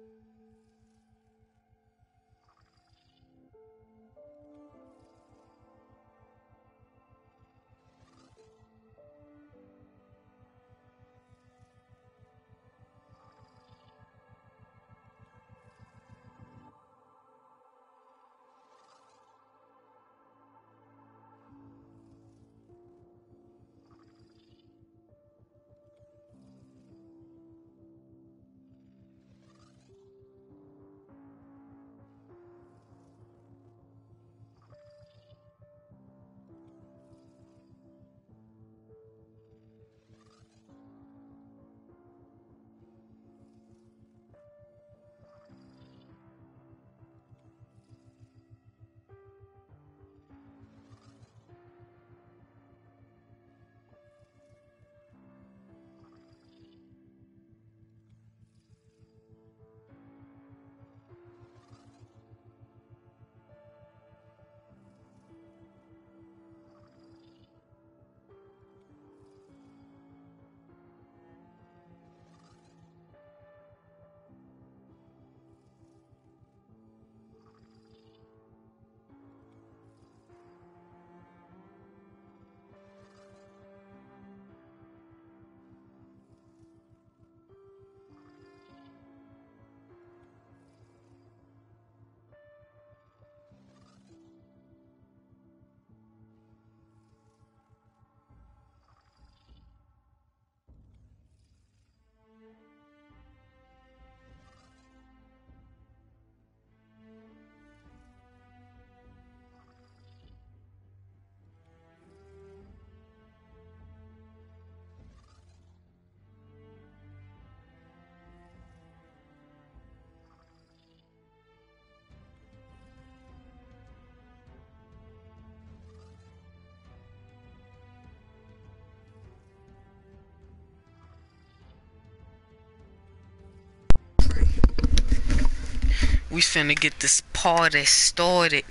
We finna get this party started.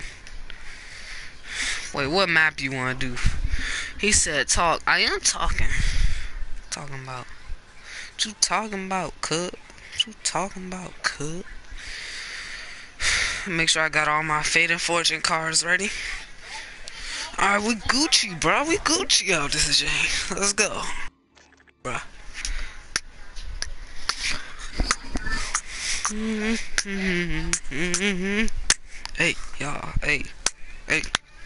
Wait, what map you wanna do? He said talk. I am talking. Talking about. What you talking about, cub? What you talking about, cub? Make sure I got all my Fate and Fortune cards ready. Alright, we Gucci, bro. We Gucci out this Jay. Let's go. Bruh. Hey, y'all. Hey. Hey.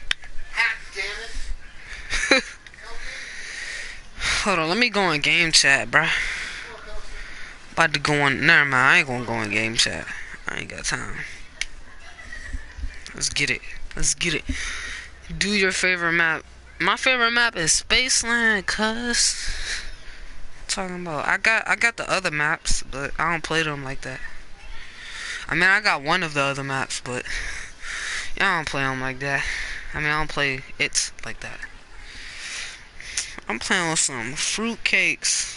Hold on, let me go in game chat, bruh. About to go on. Never mind, I ain't gonna go in game chat. I ain't got time. Let's get it. Let's get it. Do your favorite map. My favorite map is Spaceland, cuz. Talking about. I got the other maps, but I don't play them like that. I mean, I got one of the other maps, but y'all don't play them like that. I mean, I don't play it like that. I'm playing with some fruit cakes.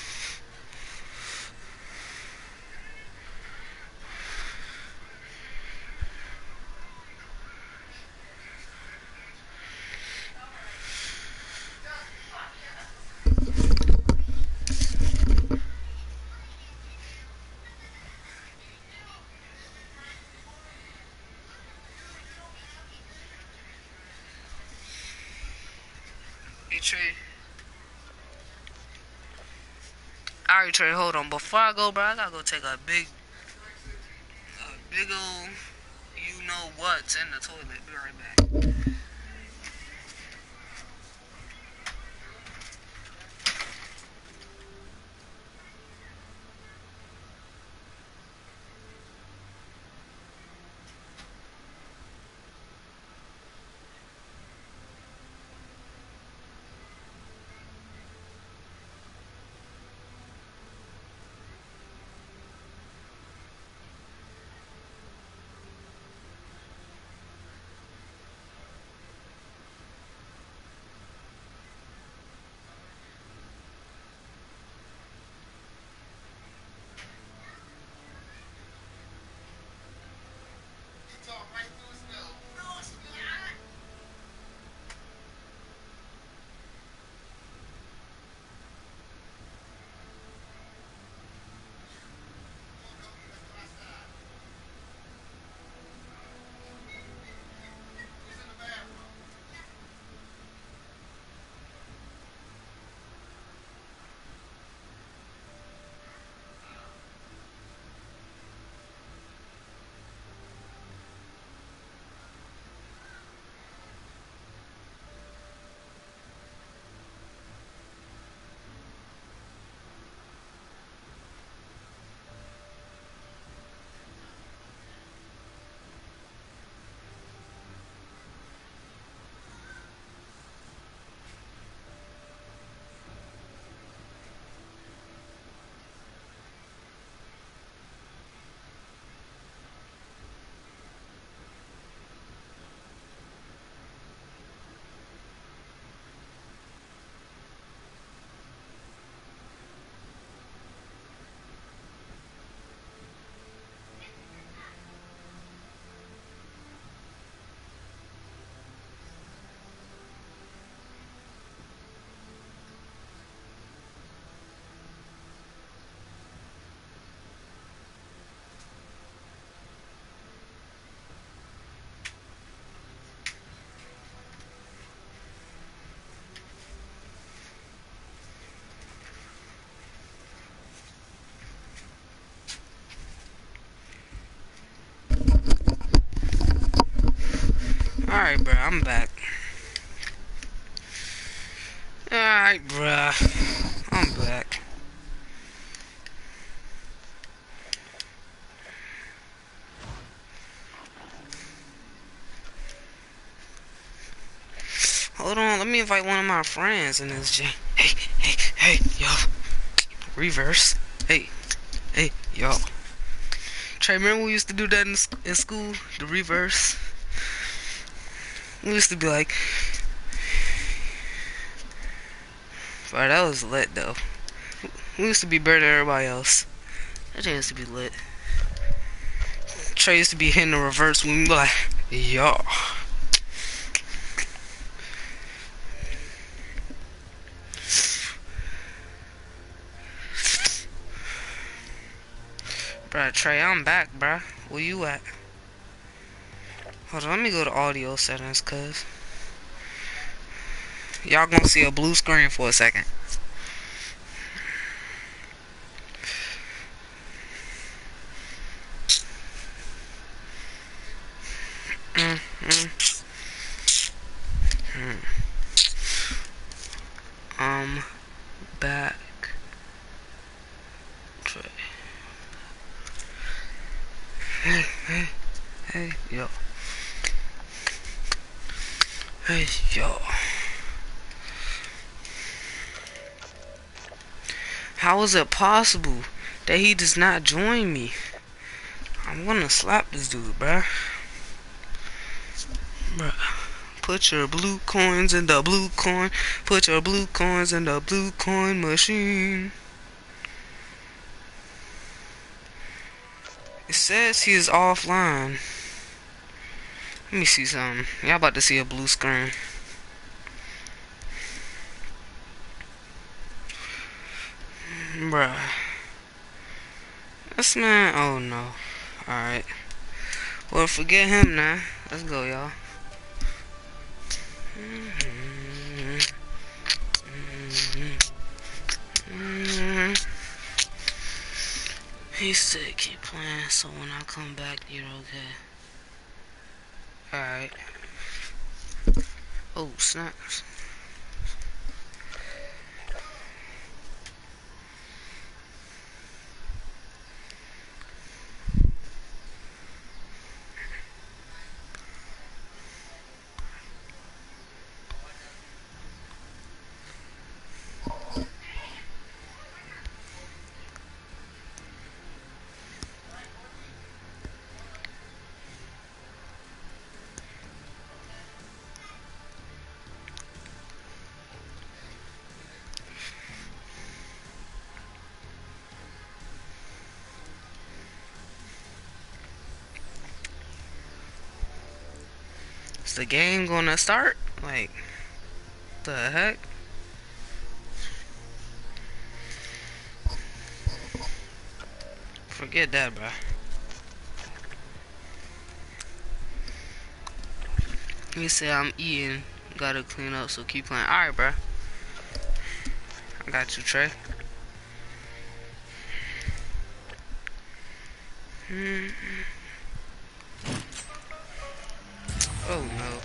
Hey, Trey. Alright, Trey, hold on. Before I go, bro, I gotta go take a big old, you know what's in the toilet. Be right back. Alright, bro, I'm back. Alright, bruh. I'm back. Hold on, let me invite one of my friends in this jam. Hey, yo. Reverse. Hey, yo. Trey, remember we used to do that in school? The reverse? We used to be like, bro, that was lit though. We used to be better than everybody else. That thing used to be lit. Trey used to be hitting the reverse when we be like, yo. Bruh, Trey, I'm back, bruh. Where you at? Hold on, let me go to audio settings, cuz y'all gonna see a blue screen for a second. Mm, mm, mm. Back. Trey. Hey, yo. Hey, yo. How is it possible that he does not join me? I'm gonna slap this dude, bruh. Put your blue coins in the blue coin. Put your blue coins in the blue coin machine. It says he is offline. Let me see something. Y'all about to see a blue screen. Bruh. This man, oh no. Alright. Well, forget him now. Let's go, y'all. He said keep playing, so when I come back, you're okay. Alright. Oh, snaps. Is the game gonna start? Like, the heck? Forget that, bro. He said I'm eating. Gotta clean up, so keep playing. Alright, bro. I got you, Trey. Oh no.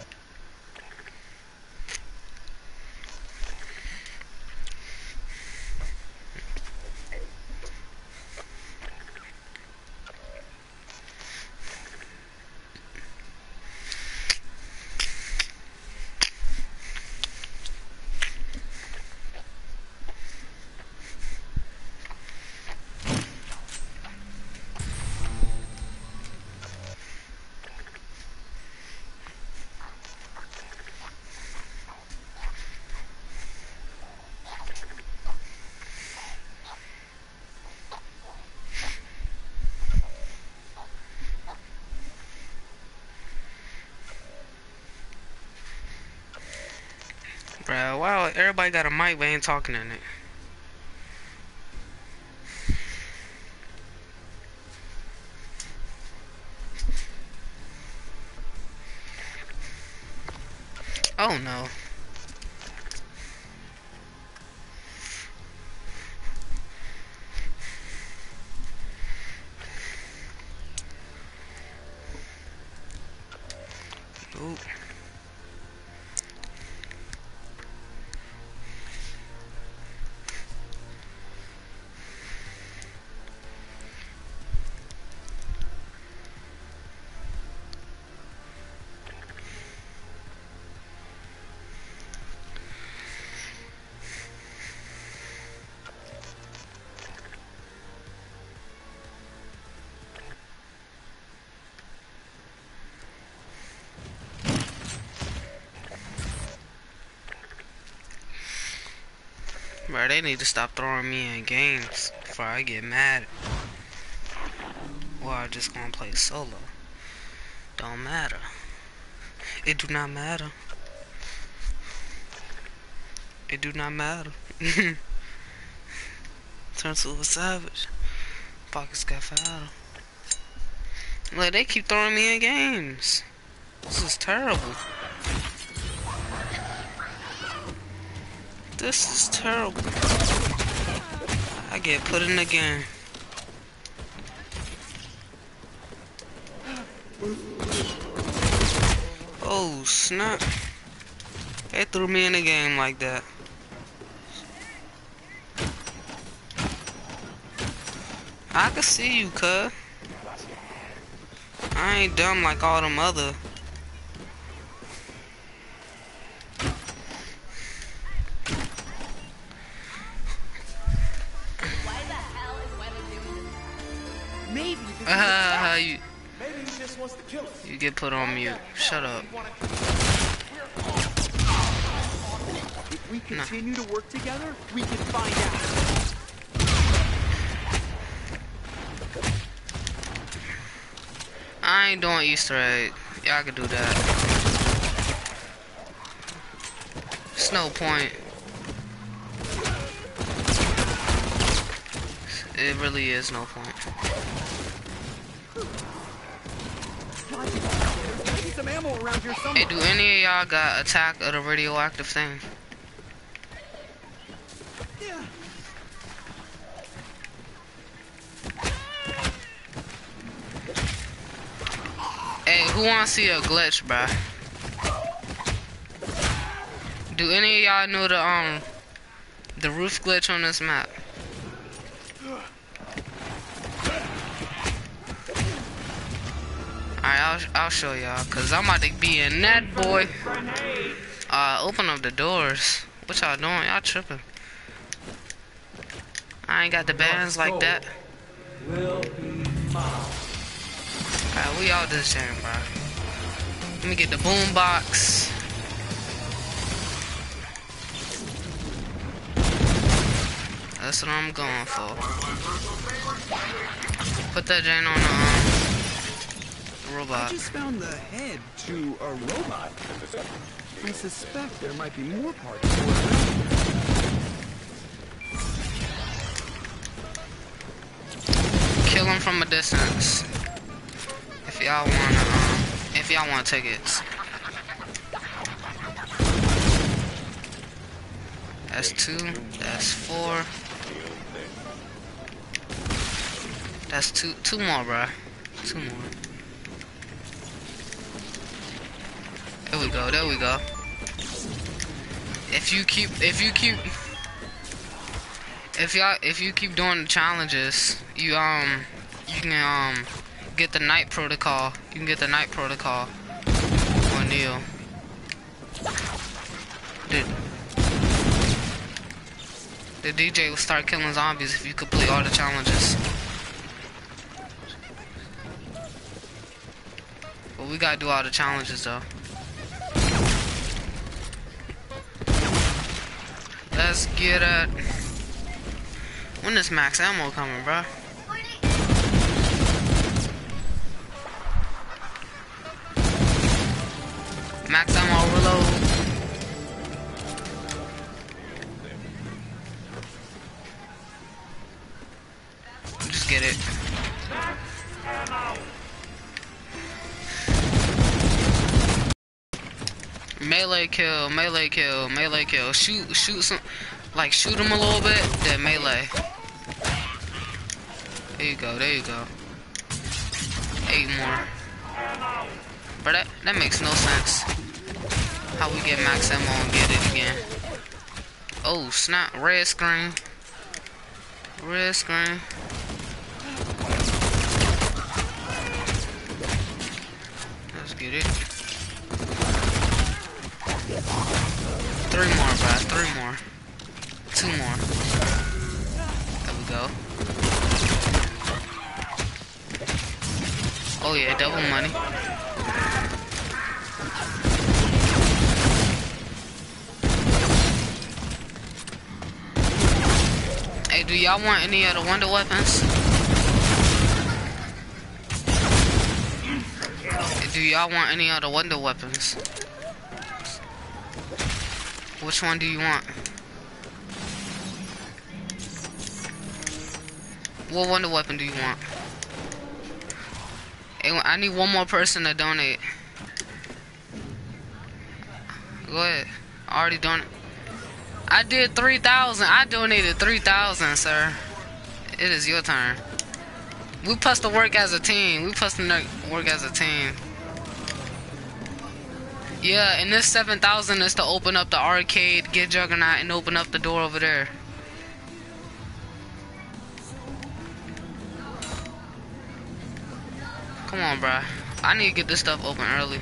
Bro, wow, everybody got a mic but ain't talking in it. Oh no. Oop. Bro, they need to stop throwing me in games before I get mad. Or I just gonna play solo. Don't matter. It do not matter. It do not matter. Turn to a savage. Pockets got fatter. Like, they keep throwing me in games. This is terrible. This is terrible. I get put in the game. Oh snap. They threw me in the game like that. I can see you, cuz. I ain't dumb like all them other. Maybe he just wants to kill us. You get put on mute. Shut up. If we continue to work together, we can find out. I ain't doing Easter egg. Y'all can do that. It's no point. It really is no point. Some ammo around here somewhere. Hey, do any of y'all got Attack of the Radioactive thing? Yeah. Hey, who wanna see a glitch, bruh? Do any of y'all know the roof glitch on this map? Alright, I'll show y'all, cause I'm about to be in that boy. Open up the doors. What y'all doing? Y'all tripping. I ain't got the bands like that. Alright, we all this jam, bro. Let me get the boom box. That's what I'm going for. Put that Jane on the robot. I just found the head to a robot. I suspect there might be more parts. Kill him from a distance. If y'all want tickets. That's 2. That's 4. That's 2. 2 more, bruh. 2 more. There we go. There we go. If you keep doing the challenges, you can get the night protocol. You can get the night protocol on Neil. The DJ will start killing zombies if you complete all the challenges. But we gotta do all the challenges though. Let's get it. When is max ammo coming, bro? Max ammo reload. Just get it. Melee kill, melee kill, melee kill. Shoot some, like shoot him a little bit, then melee. There you go, there you go. 8 more. But that makes no sense. How we get max ammo and get it again. Oh snap, red screen. Red screen. Let's get it. 3 more, bro. 3 more. 2 more. There we go. Oh yeah, double money. Do y'all want any of the wonder weapons? Do y'all want any of the wonder weapons? Which one do you want? What wonder weapon do you want? Hey, I need one more person to donate. Go ahead. I already donated. I did 3,000. I donated 3,000, sir. It is your turn. We supposed to work as a team. We supposed to work as a team. Yeah, and this 7,000 is to open up the arcade, get Juggernaut, and open up the door over there. Come on, bruh. I need to get this stuff open early.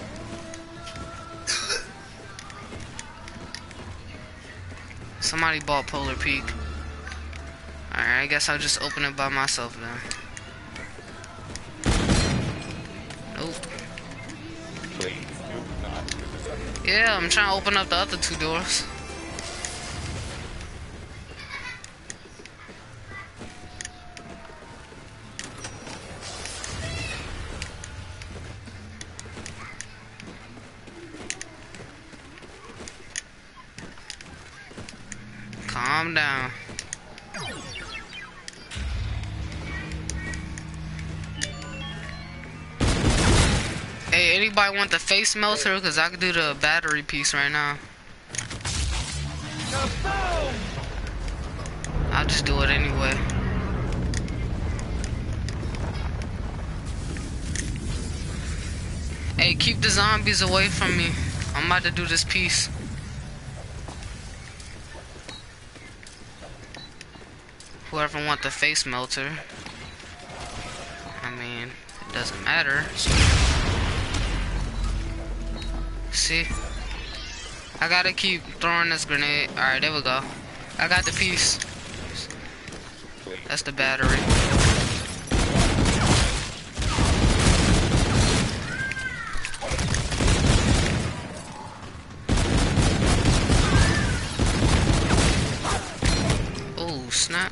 Somebody bought Polar Peak. Alright, I guess I'll just open it by myself then. Nope. Yeah, I'm trying to open up the other two doors. Calm down. Hey, anybody want the face melter? Because I could do the battery piece right now. I'll just do it anyway. Hey, keep the zombies away from me. I'm about to do this piece. Whoever want the face melter. I mean, it doesn't matter. See? I gotta keep throwing this grenade. Alright, there we go. I got the piece. That's the battery. Oh, snap.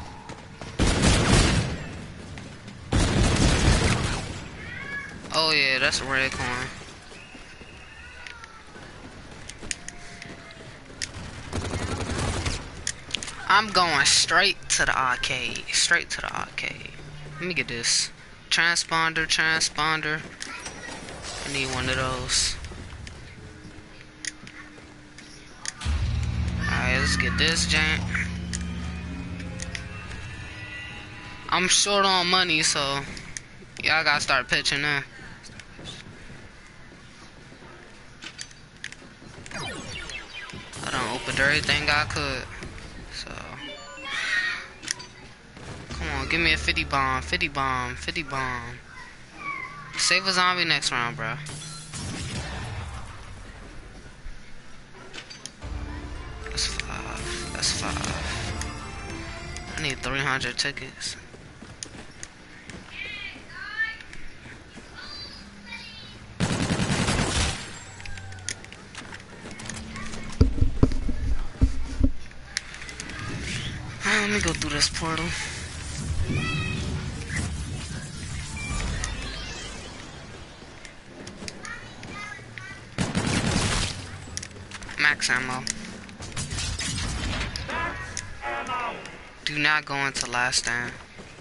Oh yeah, that's a red coin. I'm going straight to the arcade. Straight to the arcade. Let me get this. Transponder, transponder. I need one of those. Alright, let's get this jank. I'm short on money, so y'all gotta start pitching in. I done opened everything I could. So come on, give me a 50 bomb, 50 bomb, 50 bomb. Save a zombie next round, bro. That's 5. That's 5. I need 300 tickets. Let me go through this portal. Max ammo. Do not go into last stand.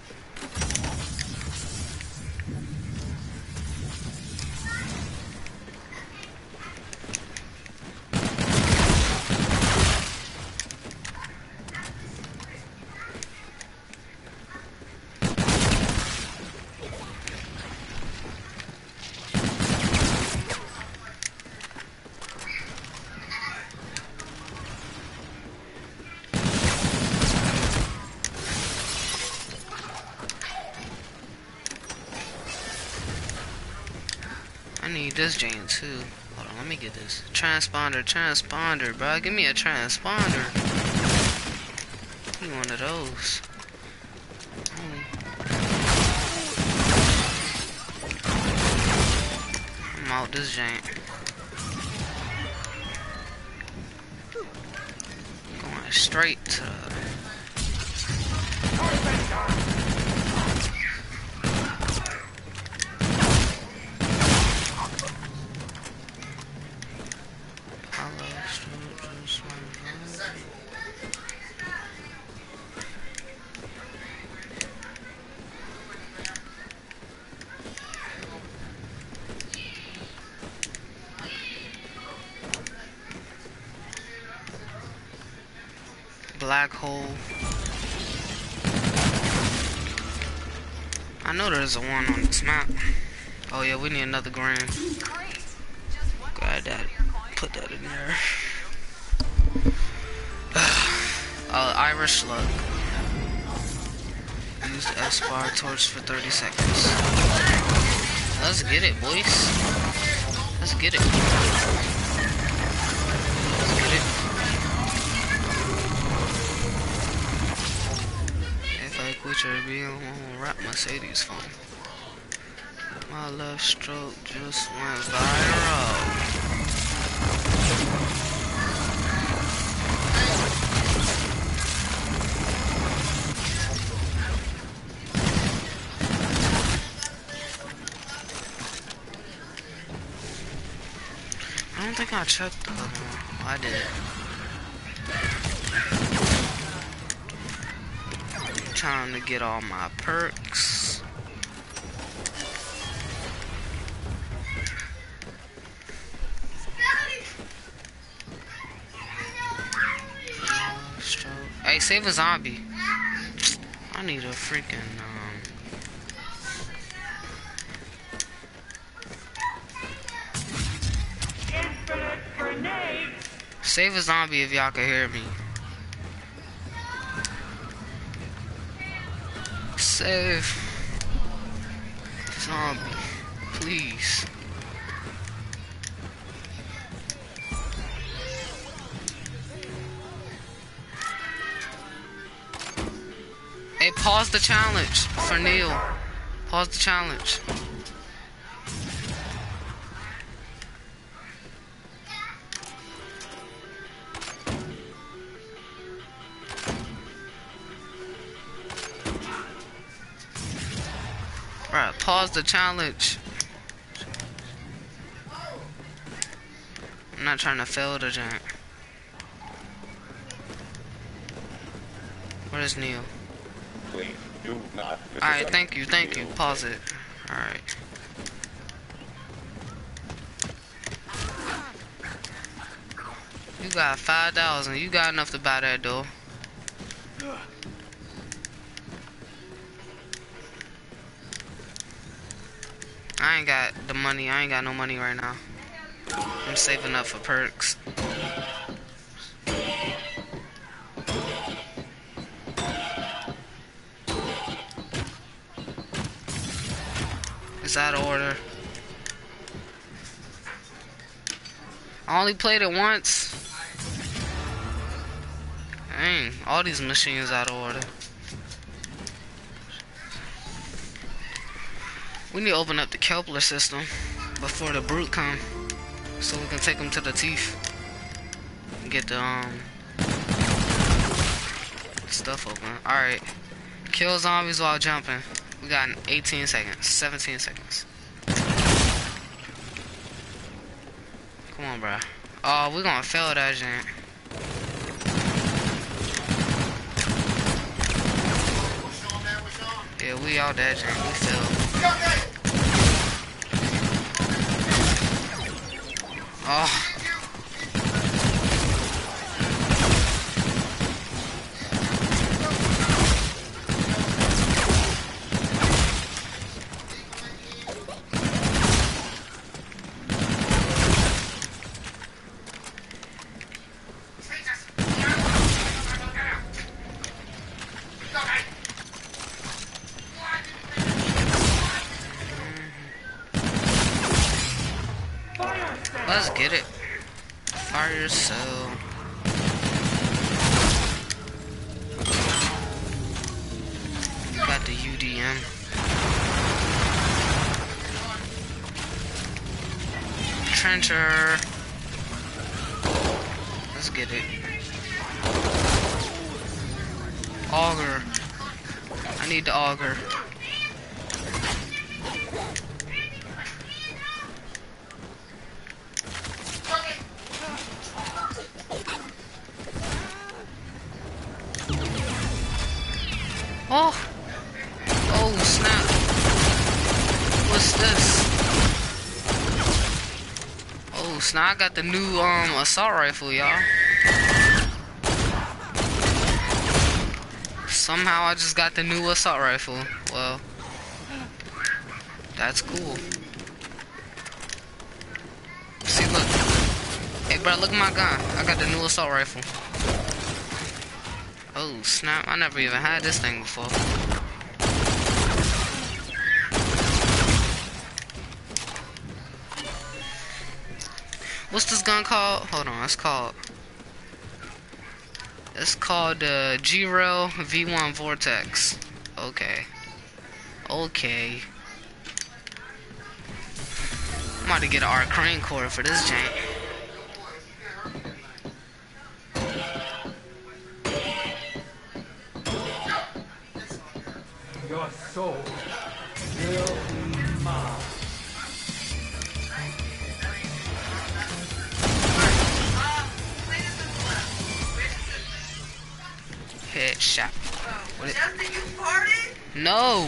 I need this jam too. Hold on, let me get this. Transponder, transponder, bro. Give me a transponder. Give me one of those. I'm out this jank. Going straight to Black hole. I know there's a one on this map. Oh yeah, we need another grand. Grab that. Put that in there. Irish slug. Use the S-bar torch for 30 seconds. Let's get it, boys. Let's get it. Let's get it. If I quit your being, I'm gonna rap Mercedes phone. My left stroke just went viral. I don't think I checked the other one. I did. Trying to get all my perks. Hey, save a zombie. I need a freaking save a zombie if y'all can hear me. Save zombie, please. Hey, pause the challenge for Neil. Pause the challenge. Alright, pause the challenge. I'm not trying to fail the giant. Where's Neil? Please do not. Alright, thank you. Pause it. Alright. You got 5,000. You got enough to buy that door. I ain't got the money. I ain't got no money right now. I'm saving up for perks. It's out of order. I only played it once. Dang, all these machines out of order. We need to open up the Kepler system before the brute come, so we can take him to the teeth and get the stuff open. Alright, kill zombies while jumping. We got 18 seconds, 17 seconds. Come on, bro. Oh, we're gonna fail that giant. Yeah, we all that giant. We failed. Oh. Let's get it. Fire cell. Got the UDM. Trencher. Let's get it. Auger. I need the auger. Oh! Oh, snap. What's this? Oh, snap. I got the new, assault rifle, y'all. Somehow I just got the new assault rifle. Well, that's cool. See, look. Hey, bro, look at my gun. I got the new assault rifle. Oh, snap. I never even had this thing before. What's this gun called? Hold on, it's called the G-Rail V1 Vortex. Okay. Okay. I'm about to get an arc crane cord for this jank. Your soul will be mine. Headshot. What it? Justin, you farted? No.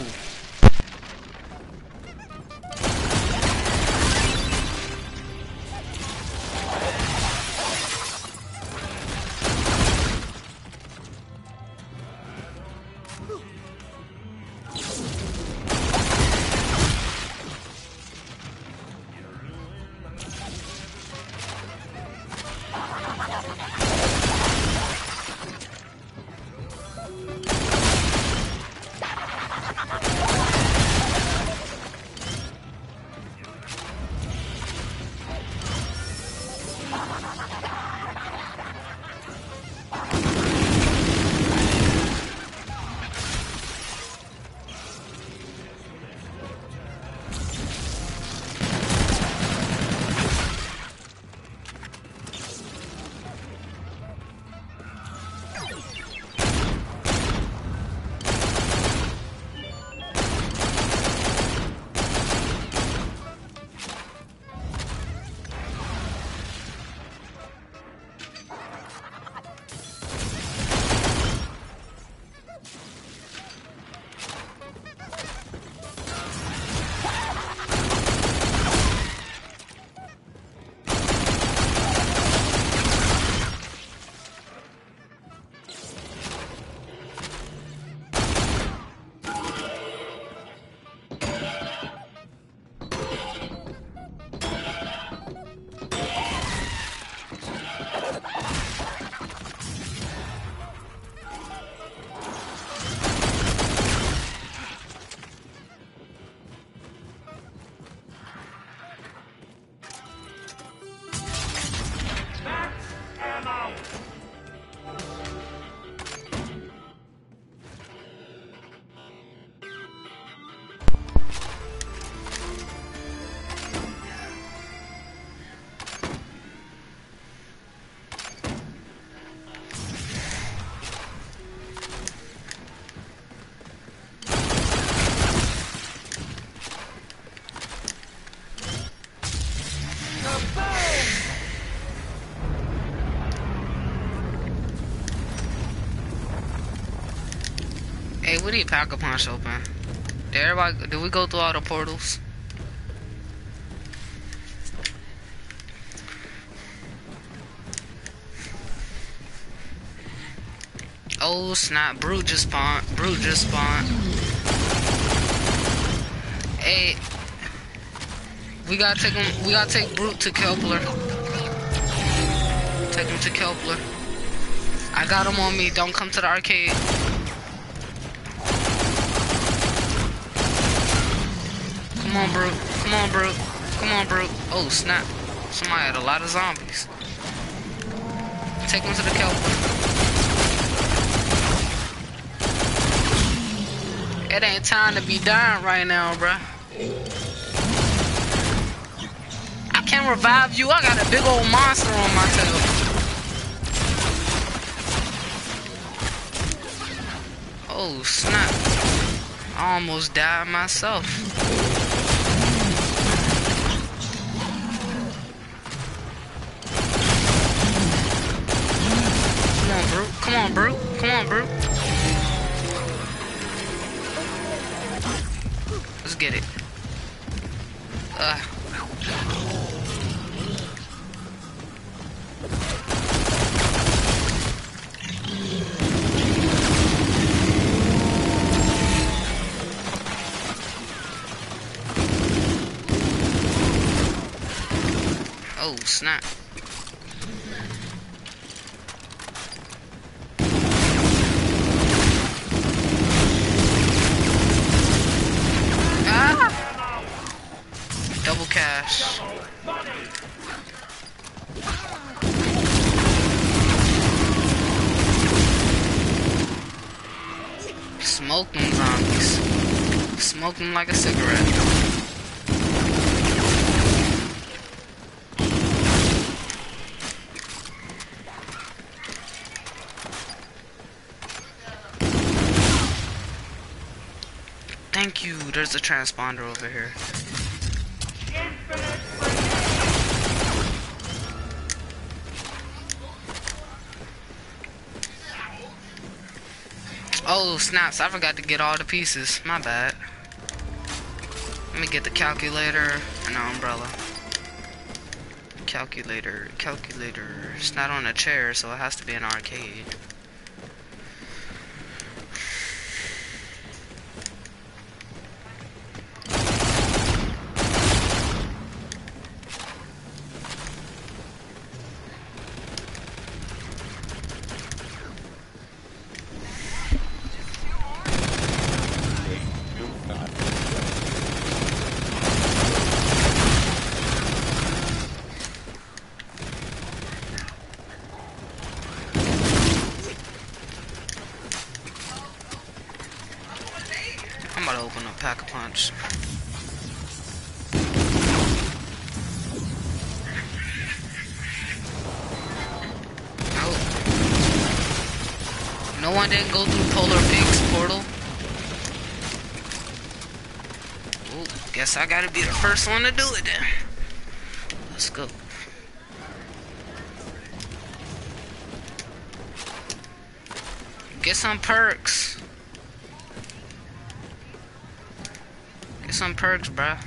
Hey, we need Pack-a-Punch open. Did we go through all the portals? Oh snap, Brute just spawned. Brute just spawned. Hey, we gotta take Brute to Kepler. Take him to Kepler. I got him on me, don't come to the arcade. Come on, Brute. Come on, Brute. Come on, Brute. Oh, snap. Somebody had a lot of zombies. Take him to the Kepler. It ain't time to be dying right now, bruh. I can't revive you. I got a big old monster on my tail. Oh, snap. I almost died myself. Come on, Brute. Come on, Brute. Come on, Brute. Let's get it. Oh, snap. Ah! Double cash. Smoke them zombies. Smoke them like a cigarette. Thank you. There's a transponder over here. Oh, snaps. I forgot to get all the pieces. My bad. Let me get the calculator and the umbrella. Calculator. It's not on a chair, so it has to be an arcade. I'm about to open up Pack-a-Punch. Oh. No one didn't go through Polar Pig's portal. Ooh, guess I gotta be the first one to do it then. Let's go. Get some perks. Get some perks, bruh.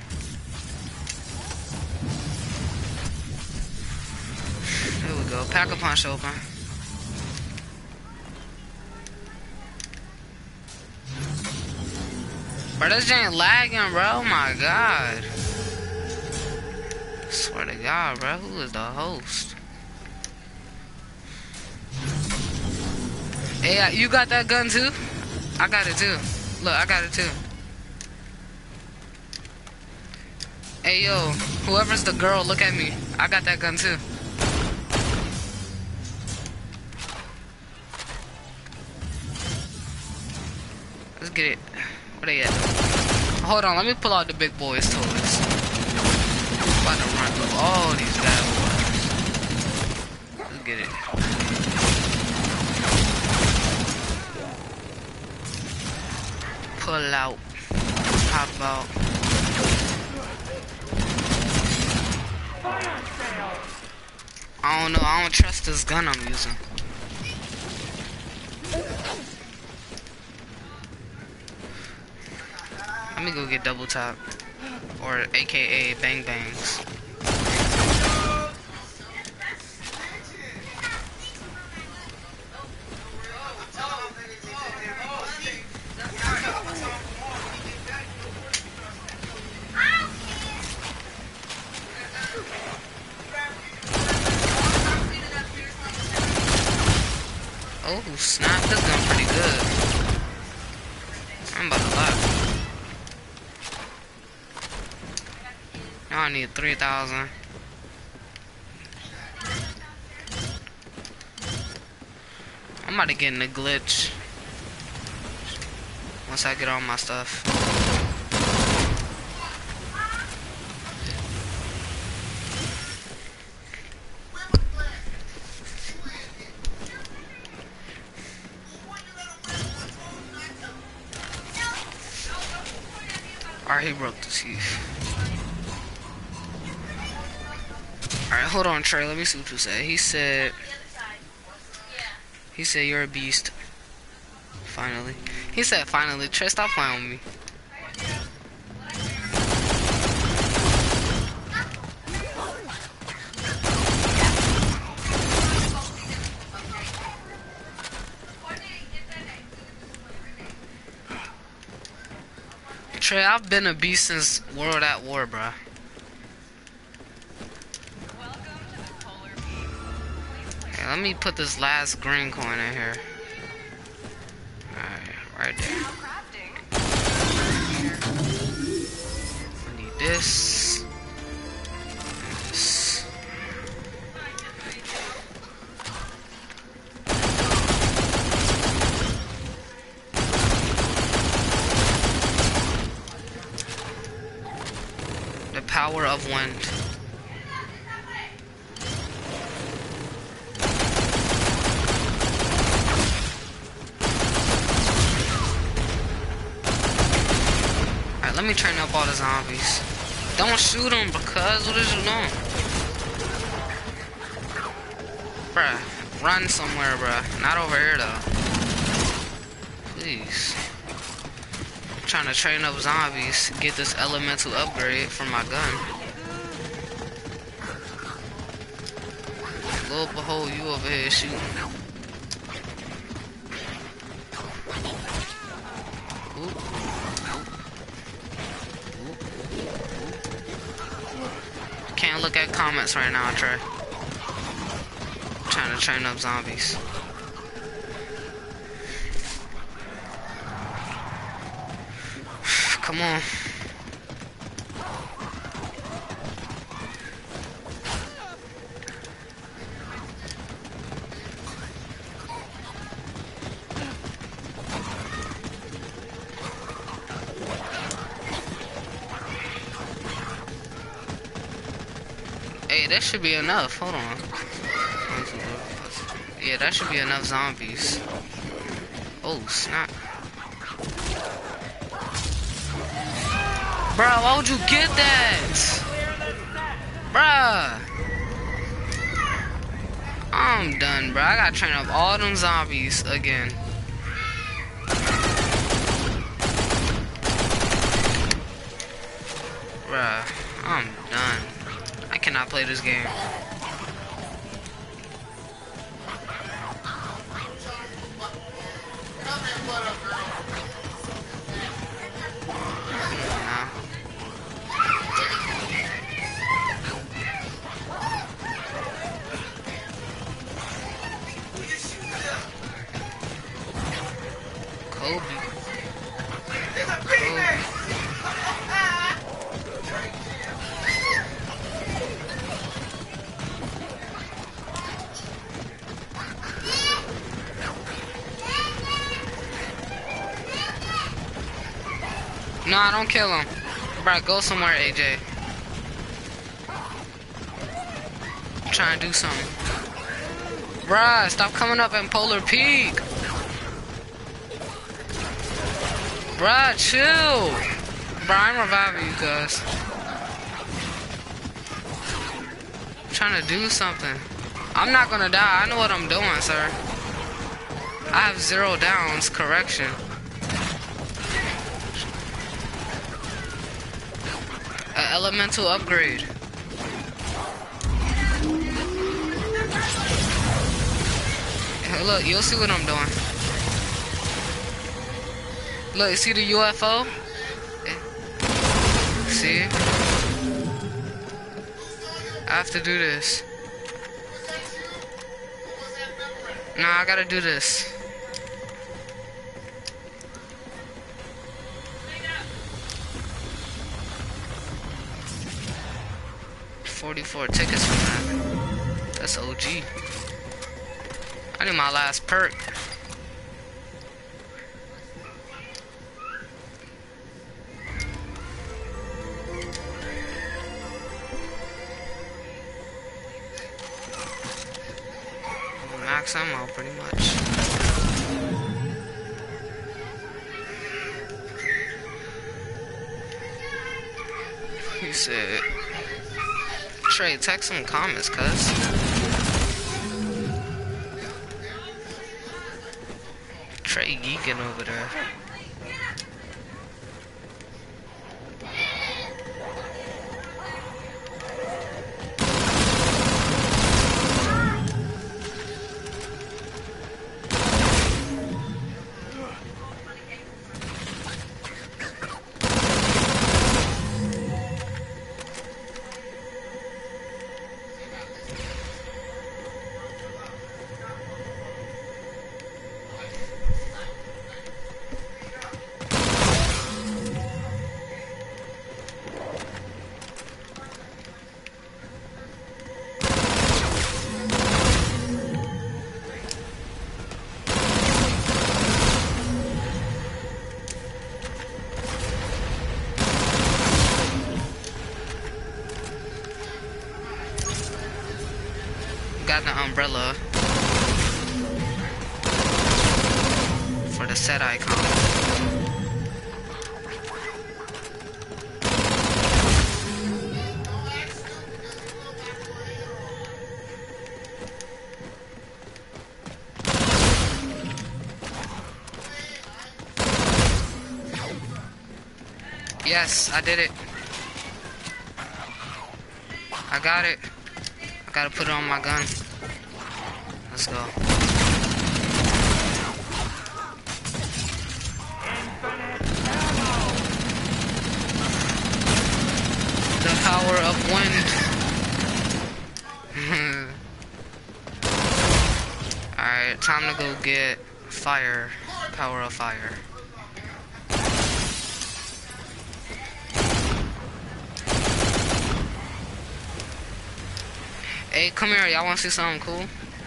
There we go. Pack-a-Punch open. Bro, this ain't lagging, bro. Oh my god. I swear to God, bro. Who is the host? Hey, you got that gun too? I got it too. Look, I got it too. Hey, yo. Whoever's the girl, look at me. I got that gun too. Let's get it. Where they at? Hold on, let me pull out the big boys toys. I'm about to run through all these bad boys. Let's get it. Pull out. Hop out. I don't know, I don't trust this gun I'm using. Let me go get double tap. Or AKA bang bangs. Oh snap, this gun pretty good. I'm about to laugh. Now I need 3,000. I'm about to get in the glitch. Once I get all my stuff. Alright, he broke the teeth. Alright, hold on, Trey. Let me see what you say. He said you're a beast. Finally. He said finally. Trey, stop playing with me. Trey, I've been a beast since World at War, bruh. Okay, let me put this last green coin in here. Alright, right there. I need this. And this. The power of wind. Alright, let me train up all the zombies. Don't shoot them because what is you doing? Bruh, run somewhere, bruh. Not over here though. Please. I'm trying to train up zombies, get this elemental upgrade for my gun. Lo and behold, you over here shooting. Oop. Can't look at comments right now, Trey. I'm trying to train up zombies. Come on. Hey, that should be enough. Hold on. Yeah, that should be enough zombies. Oh, snap. Bruh, why would you get that? Bruh. I'm done, bruh. I gotta train up all them zombies again. Bruh, I'm done. I cannot play this game. Kobe. Nah, don't kill him. Bruh, go somewhere, AJ. I'm trying to do something. Bruh, stop coming up in Polar Peak. Bruh, chill. Bruh, I'm reviving you guys. I'm trying to do something. I'm not gonna die. I know what I'm doing, sir. I have 0 downs. Correction. An elemental upgrade. Hey, look, you'll see what I'm doing. Look, you see the UFO? See? I have to do this. Nah, I gotta do this. $44 tickets for that. That's OG. I need my last perk. Max ammo, pretty much. Shit. Trey, text some comments, cuz. Trey geeking over there. Got the umbrella for the set icon. Yes, I did it. I got it. I gotta put it on my gun. Let's go. The power of wind. Alright, time to go get fire. Power of fire. Hey, come here. Y'all wanna see something cool?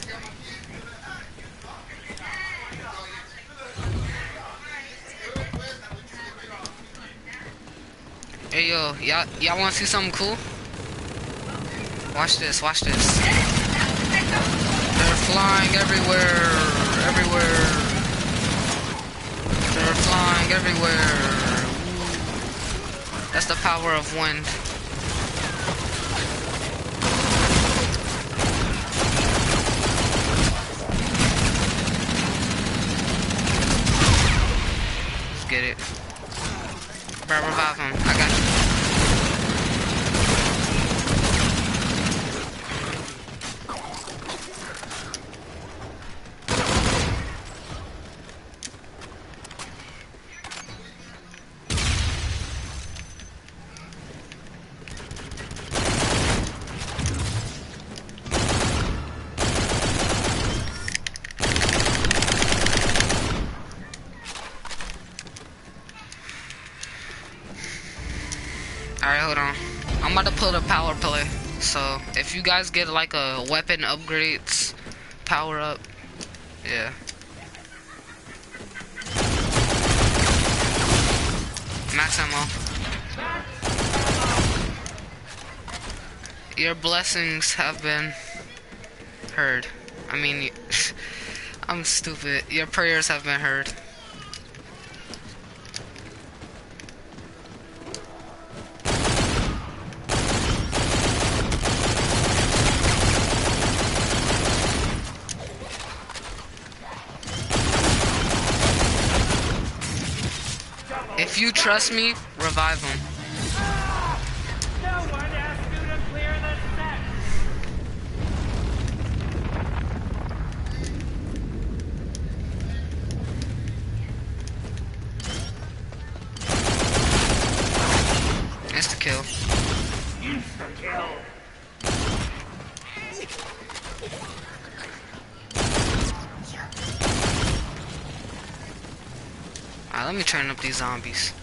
Hey, yo. Y'all wanna see something cool? Watch this. Watch this. They're flying everywhere. Everywhere. They're flying everywhere. That's the power of wind. Get it. Bro, revive him. I got you. Alright, hold on. I'm about to pull the power play. So, if you guys get like a weapon upgrades, power up, yeah. Max ammo. Your blessings have been heard. I mean, I'm stupid. Your prayers have been heard. If you trust me, revive him. No one asked you to clear the set. Insta kill. Insta-kill. Alright, let me turn up these zombies.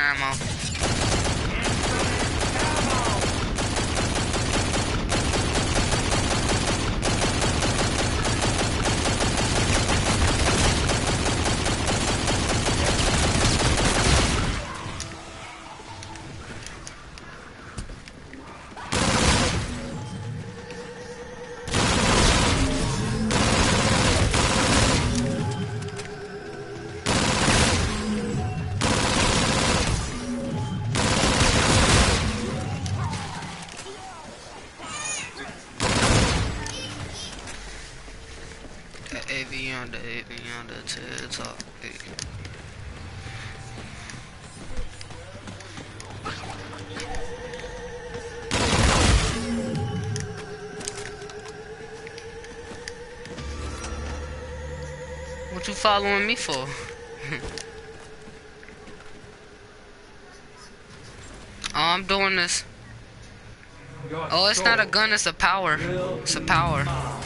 ammo. AV on the TikTok. What you following me for? Oh, I'm doing this. Oh, it's not a gun, it's a power. It's a power.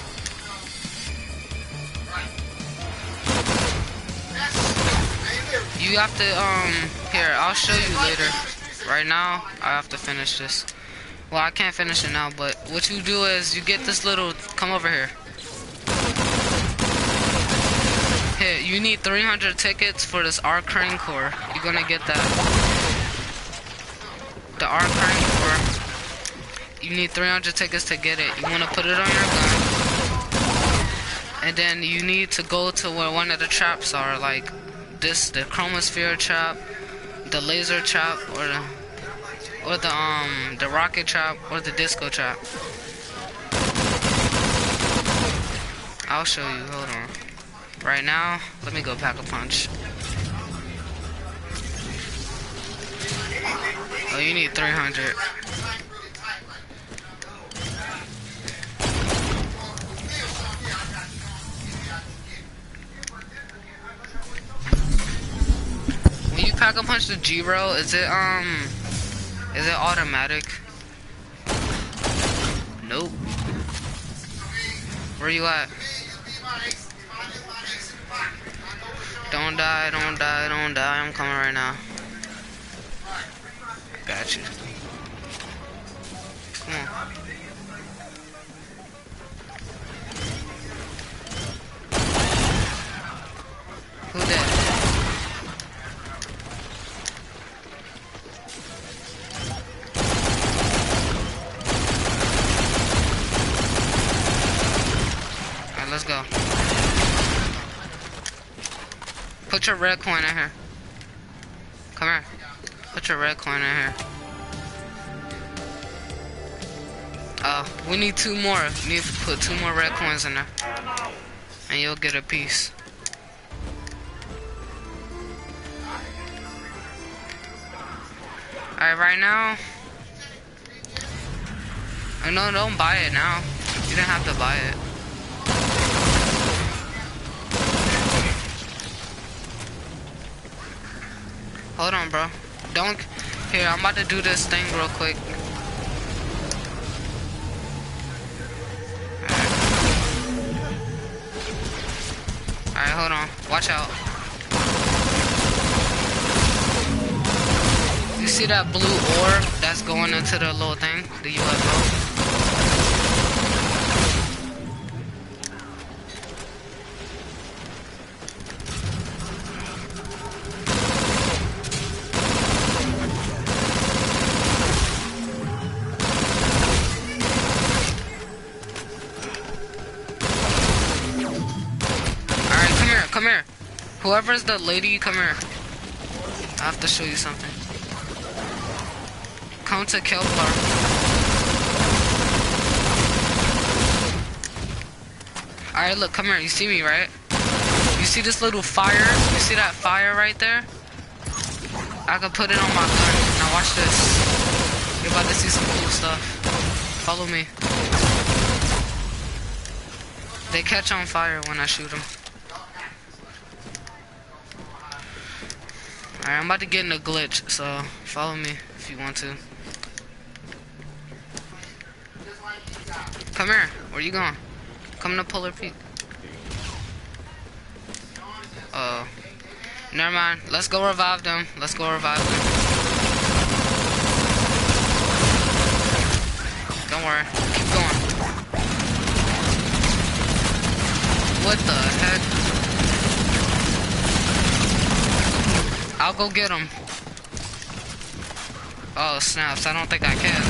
You have to, here, I'll show you later. Right now, I have to finish this. Well, I can't finish it now, but what you do is you get this little, come over here. Here, you need 300 tickets for this Arc Crane Core. You're gonna get that. The Arc Crane Core. You need 300 tickets to get it. You wanna put it on your gun. And then you need to go to where one of the traps are, like this, the chromosphere trap, the laser trap, or the rocket trap, or the disco trap. I'll show you, hold on. Right now, let me go pack a punch. Oh, you need 300. When you pack a punch the G-Rail, is it automatic? Nope. Where you at? Don't die, don't die, don't die. I'm coming right now. Got you. Come on. Who that? Alright, let's go. Put your red coin in here. Come here. Put your red coin in here. We need 2 more. You need to put 2 more red coins in there. And you'll get a piece. Alright, right now. Oh, no, don't buy it now. You don't have to buy it. Hold on, bro. Don't. Here, I'm about to do this thing real quick. Alright, hold on. Watch out. You see that blue orb that's going into the little thing? The UFO? Come here. Whoever's the lady, come here. I have to show you something. Come to Kevlar. Alright, look, come here. You see me, right? You see this little fire? You see that fire right there? I can put it on my gun. Now watch this. You're about to see some cool stuff. Follow me. They catch on fire when I shoot them. Alright, I'm about to get in a glitch, so follow me if you want to. Come here. Where you going? Come to Polar Peak. Never mind. Let's go revive them. Let's go revive them. worry. Keep going. What the heck? I'll go get him. Oh, snaps. I don't think I can.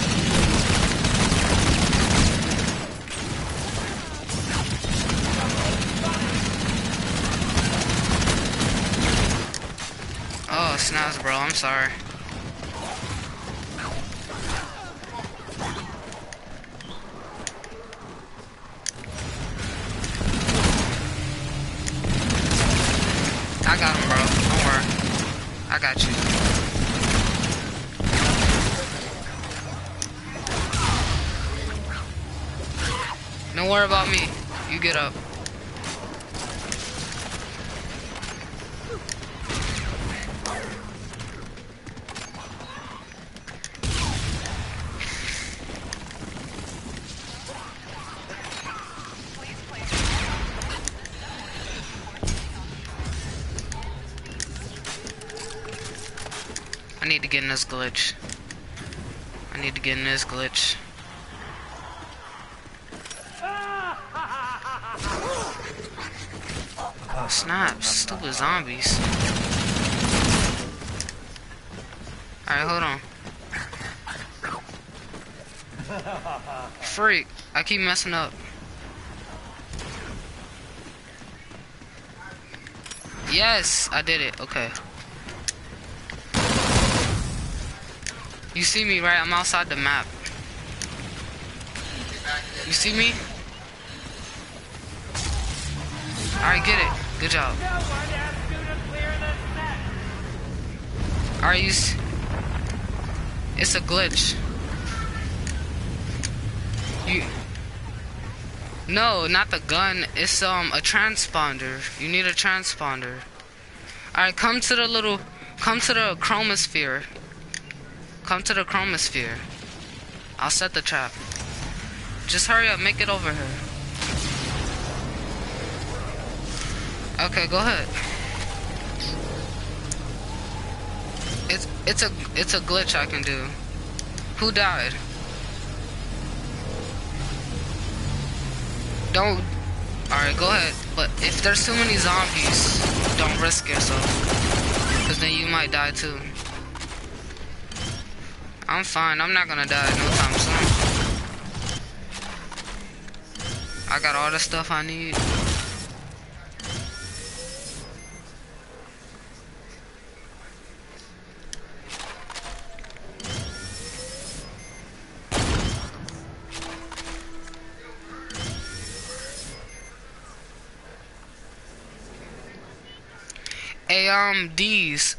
Oh, snaps, bro. I'm sorry. I got him, bro. Don't worry. I got you. Don't worry about me. You get up. I need to get in this glitch. I need to get in this glitch. Oh, snaps. Stupid zombies. Alright, hold on. Freak. I keep messing up. Yes, I did it. Okay. You see me, right? I'm outside the map. You see me? Alright, get it. Good job. Alright, it's a glitch. No, not the gun. It's a transponder. You need a transponder. Alright, come to the chromosphere. Come to the chromosphere. I'll set the trap. Just hurry up, make it over here. Okay, go ahead. It's a glitch I can do. Who died? Don't. Alright, go ahead. But if there's too many zombies, don't risk yourself. Cause then you might die too. I'm fine. I'm not gonna die no time soon. I got all the stuff I need. Hey, D's.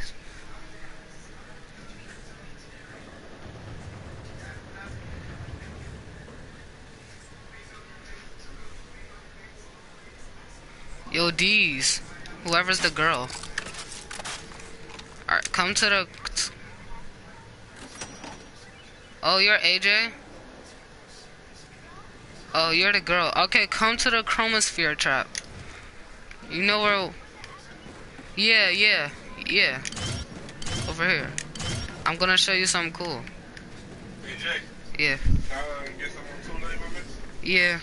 Yo, D's. Whoever's the girl. Alright, come to the... Oh, you're AJ? Oh, you're the girl. Okay, come to the chromosphere trap. You know where... Yeah. Over here. I'm gonna show you something cool. AJ, Yeah. get someone too late with it? Yeah.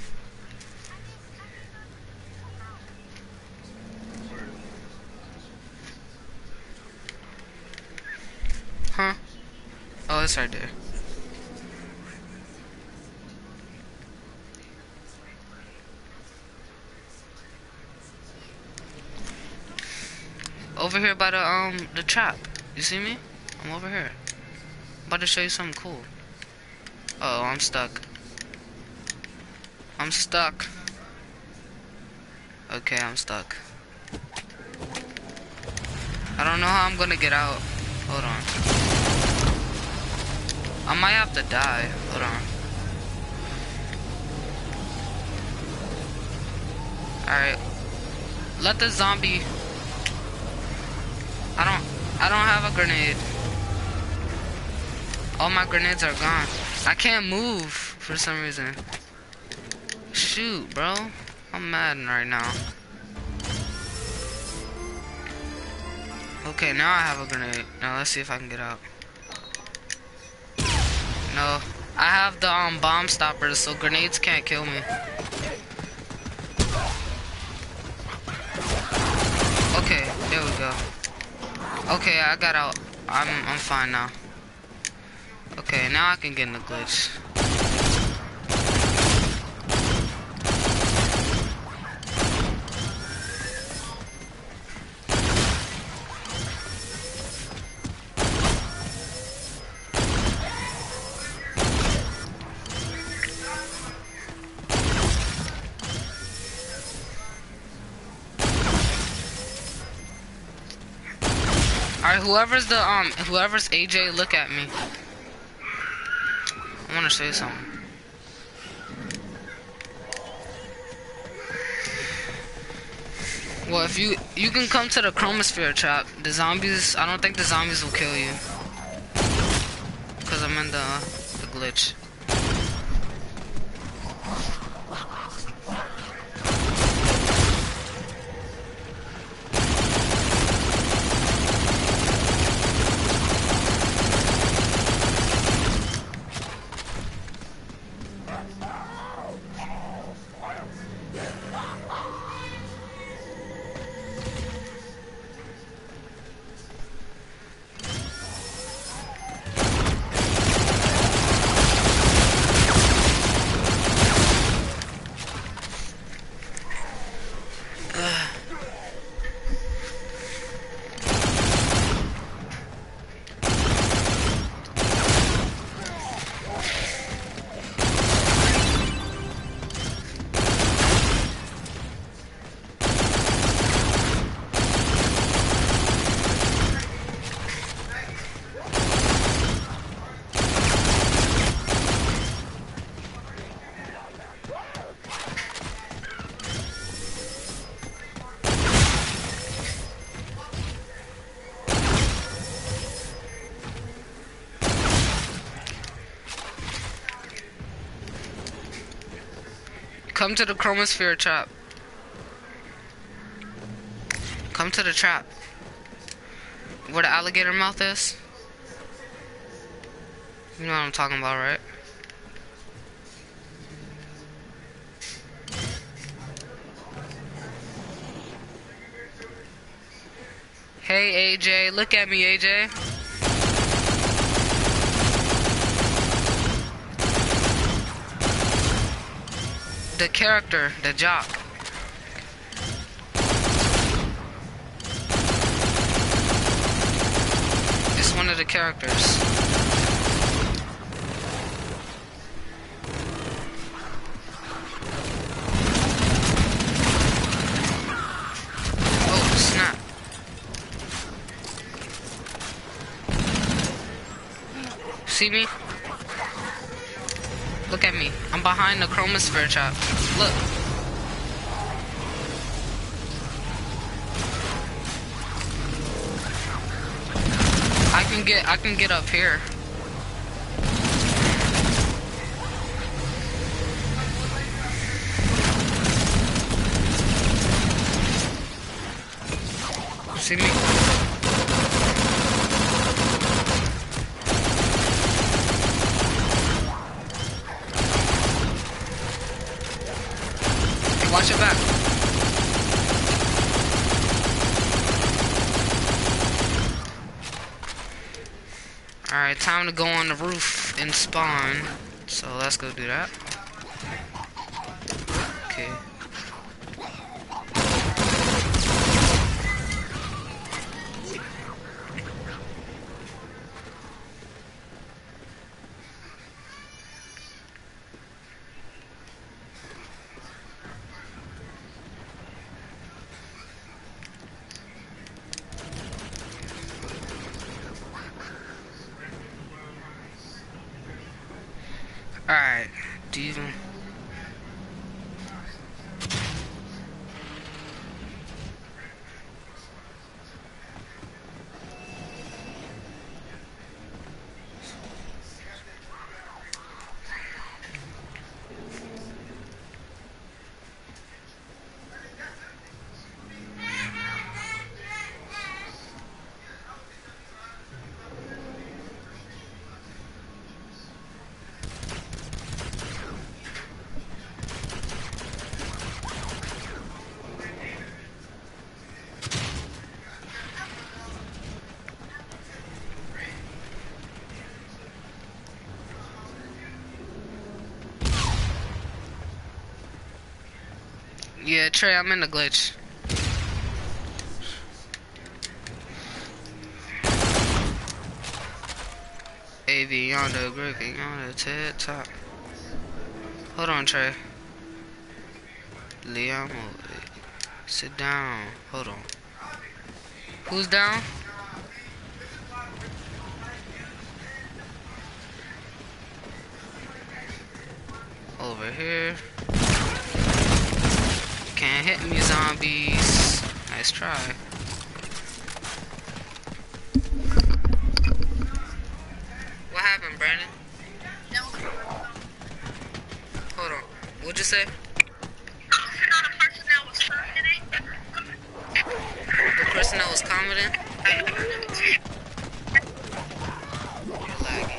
Huh? Oh, it's right there. Over here by the trap. You see me? I'm over here. I'm about to show you something cool. Oh, I'm stuck. I'm stuck. Okay, I'm stuck. I don't know how I'm gonna get out. Hold on. I might have to die. Hold on. Alright. Let the zombie... I don't have a grenade. All my grenades are gone. I can't move for some reason. Shoot, bro. I'm mad right now. Okay, now I have a grenade. Now let's see if I can get out. No. I have the bomb stoppers, so grenades can't kill me. Okay, there we go. Okay, I got out. I'm fine now. Okay, now I can get in the glitch. Alright, whoever's AJ, look at me. I wanna say something. Well, if you can come to the chromosphere trap. The zombies, I don't think the zombies will kill you. Cause I'm in the glitch. Come to the chromosphere trap. Come to the trap. Where the alligator mouth is. You know what I'm talking about, right? Hey AJ, look at me AJ. The character, the jock. It's one of the characters. Oh, snap. See me? Look at me. I'm behind the chromosphere trap. Look. I can get up here. See me? Watch your back. Alright, time to go on the roof and spawn. So let's go do that. Okay. Alright, do you... Yeah, Trey, I'm in the glitch. AV yonder, gravy yonder, TED top. Hold on, Trey. Liam, sit down. Hold on. Who's down? Over here. Can't hit me, zombies. Nice try. What happened, Brandon? Hold on. What'd you say? The person that was commenting? You're lagging.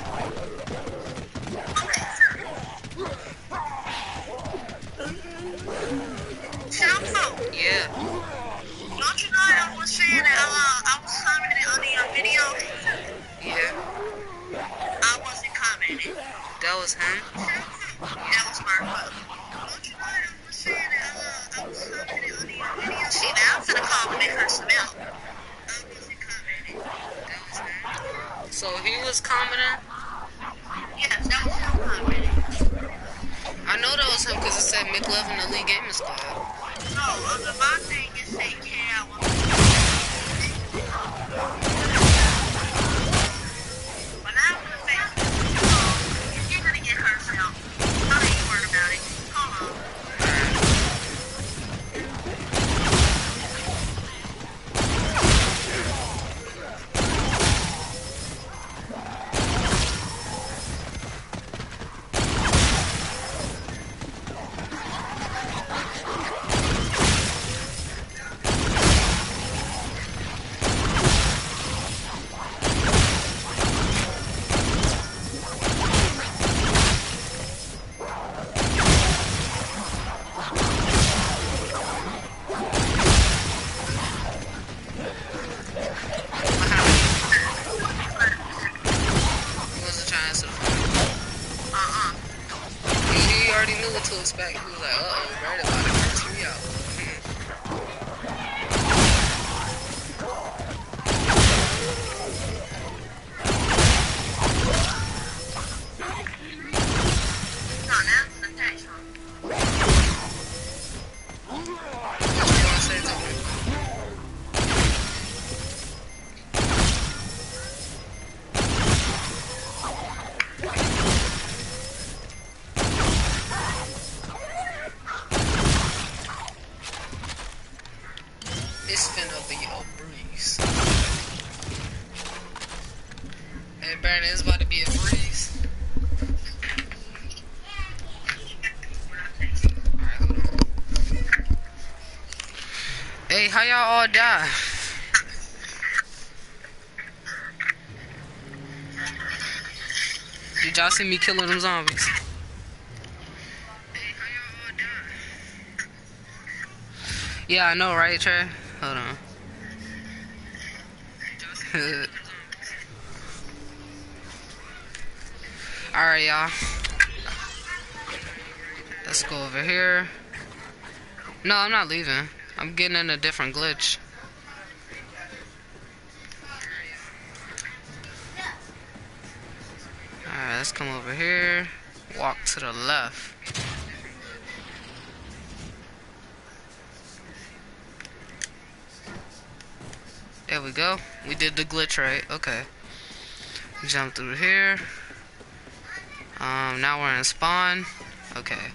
Yeah. Don't you know I was saying that I was commenting on the video? Yeah. I wasn't commenting. That was him? That was my fault. Don't you know I was saying that I was commenting on the video? See, now I'm finna call and make her smell. I wasn't commenting. That was him. So he was commenting? Yes, that was him commenting. I know that was him because it said McLovin Elite Gaming Squad. No, my thing is say Cal. But now I'm gonna say, you're gonna get herself. Don't even worry about it. Hold on. He wasn't trying to answer the phone. He already knew what to expect. He was like, uh-oh, right about to curse me out. No, that's the text one. You wanna say something? It's finna be a breeze. Hey, Brandon, it's about to be a breeze. Alright, hold on. Hey, how y'all all die? Did y'all see me killing them zombies? Yeah, I know, right, Trey? Hold on. Alright, y'all. Let's go over here. No, I'm not leaving. I'm getting in a different glitch. Alright, let's come over here. Walk to the left. There we go. We did the glitch right. Okay. Jump through here. Now we're in spawn. Okay.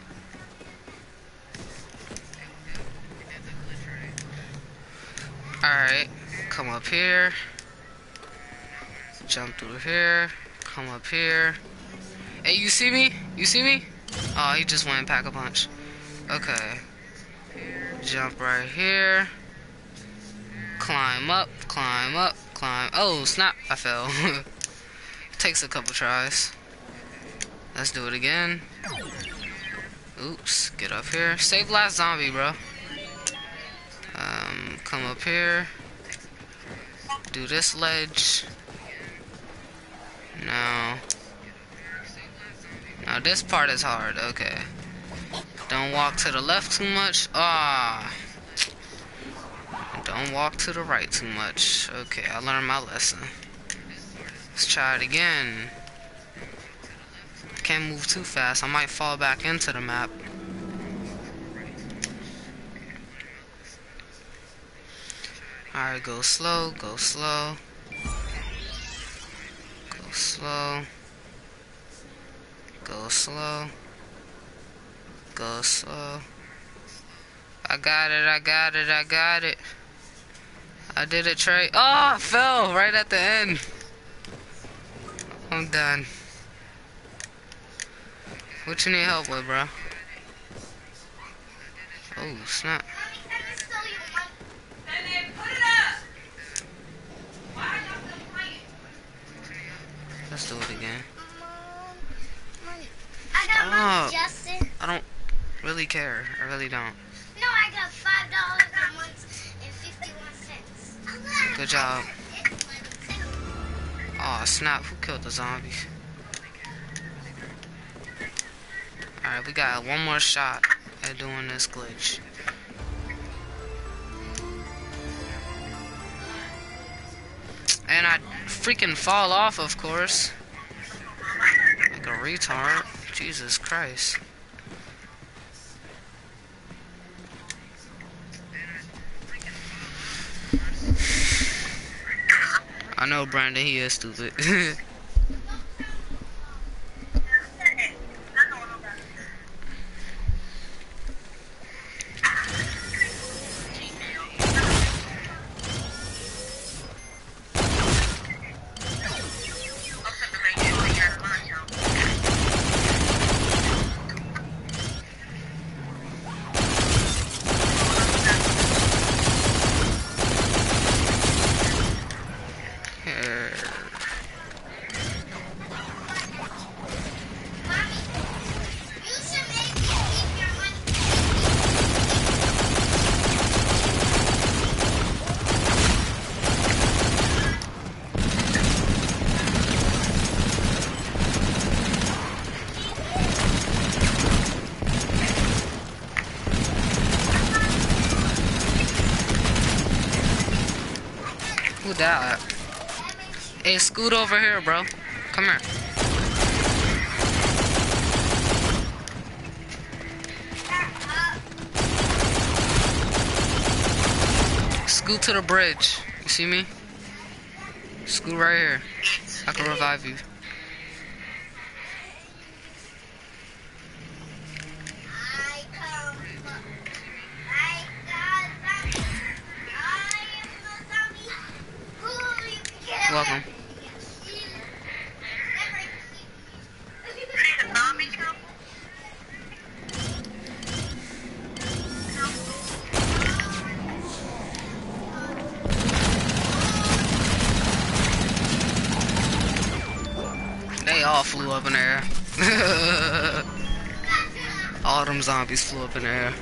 Alright. Come up here. Jump through here. Come up here. Hey, you see me? You see me? Oh, he just went and pack a punch. Okay. Jump right here. Climb up, climb up, climb. Oh, snap. I fell. Takes a couple tries. Let's do it again. Oops. Get up here. Save last zombie, bro. Come up here. Do this ledge. Now this part is hard. Okay. Don't walk to the left too much. Ah. Don't walk to the right too much. Okay, I learned my lesson. Let's try it again. I can't move too fast. I might fall back into the map. Alright, go slow, go slow. Go slow. Go slow. Go slow. I got it, I got it, I got it. I did it, Trey. Oh, I fell right at the end. I'm done. What you need help with, bro? Oh, snap. Let's do it again. I got money, Oh, Justin. I don't really care. I really don't. No, I got $5.51. Good job. Oh, snap. Who killed the zombies? Alright, we got one more shot at doing this glitch. And I freaking fall off, of course. Like a retard. Jesus Christ. I know Brandon, he is stupid. Who died? Hey, scoot over here, bro. Come here. Scoot to the bridge. You see me? Scoot right here. I can revive you. Welcome. They all flew up in the air. All them zombies flew up in the air.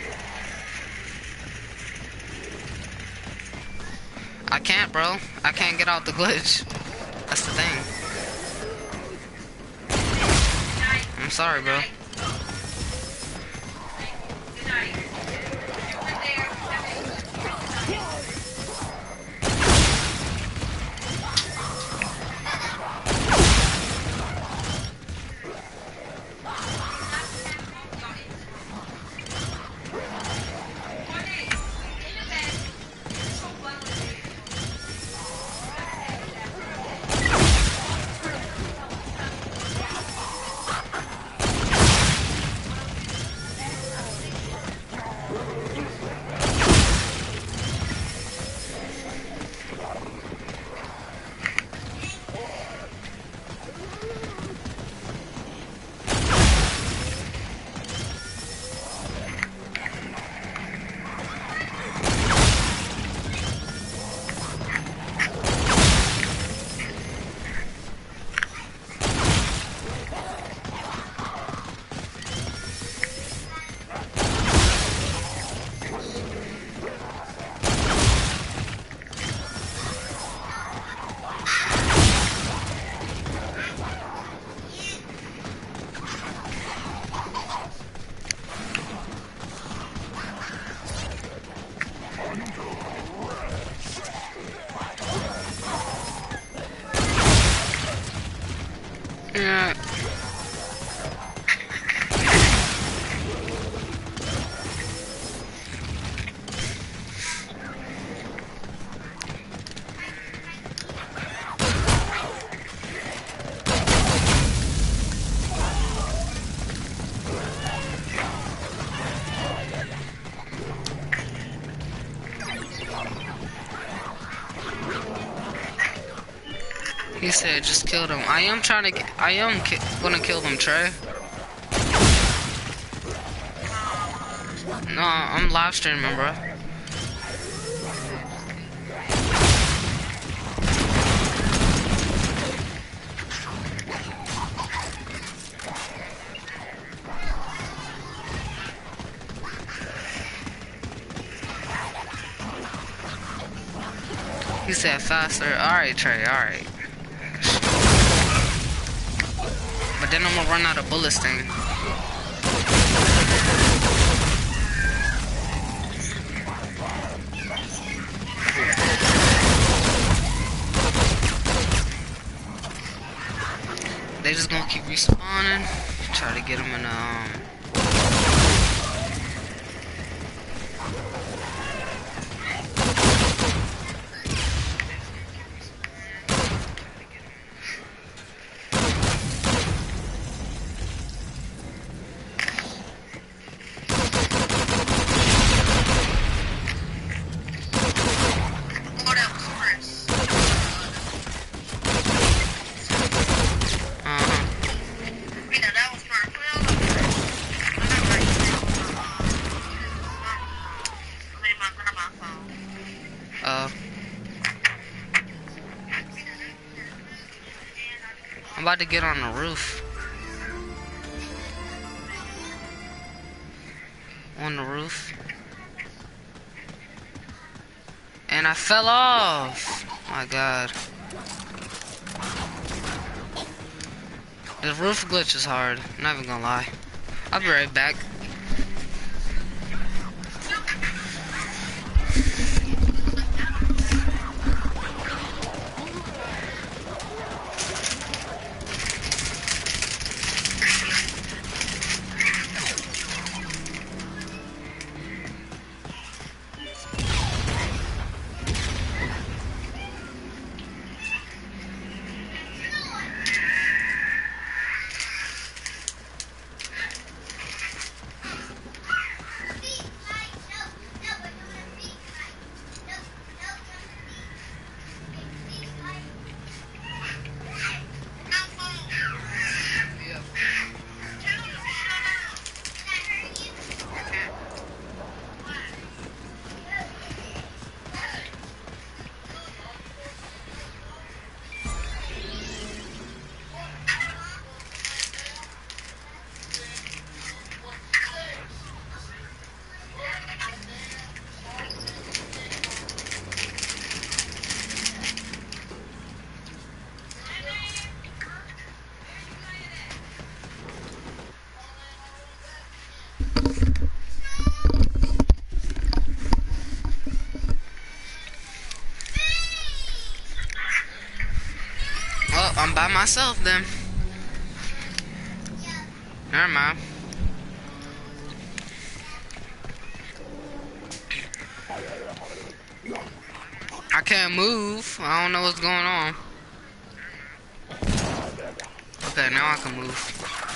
I can't, bro. I can't get out the glitch. That's the thing. I'm sorry, bro. He said just kill them. I am gonna kill them, Trey. No, I'm live streaming, bro. He said faster. Alright, Trey, alright. But then I'm gonna run out of bullets thing. They just gonna keep respawning. Try to get them in Oh, that was Chris. Yeah, that was Chris. I made my grandma's phone. I'm about to get on the roof. On the roof. And I fell off. My God. The roof glitch is hard. I'm not even gonna lie. I'll be right back. Well, I'm by myself then. Never mind. I can't move. I don't know what's going on. Okay, now I can move.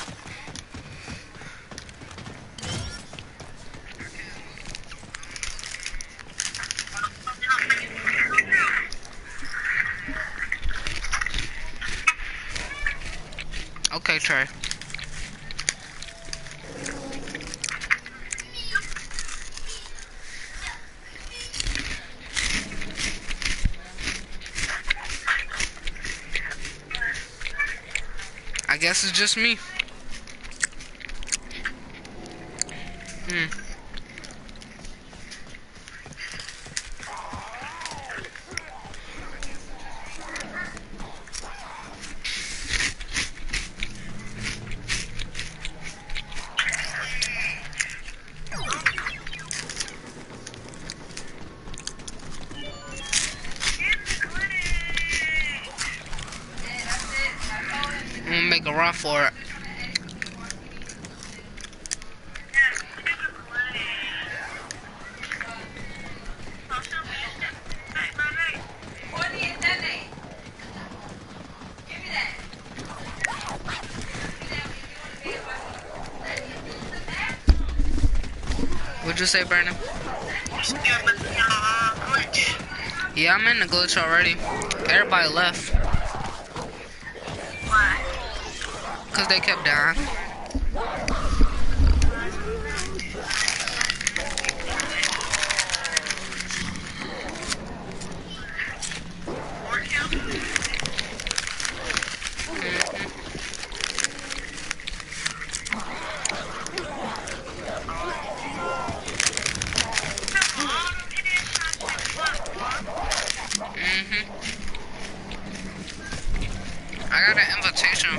Okay, Trey. I guess it's just me. I'm gonna make a run for it. What'd you say, Brandon? Yeah, I'm in the glitch already. Everybody left. Cause they kept dying. More kills? I got an invitation.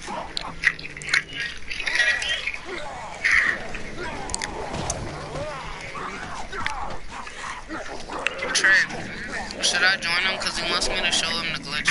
Trey, should I join him? Cause he wants me to show him the glitch.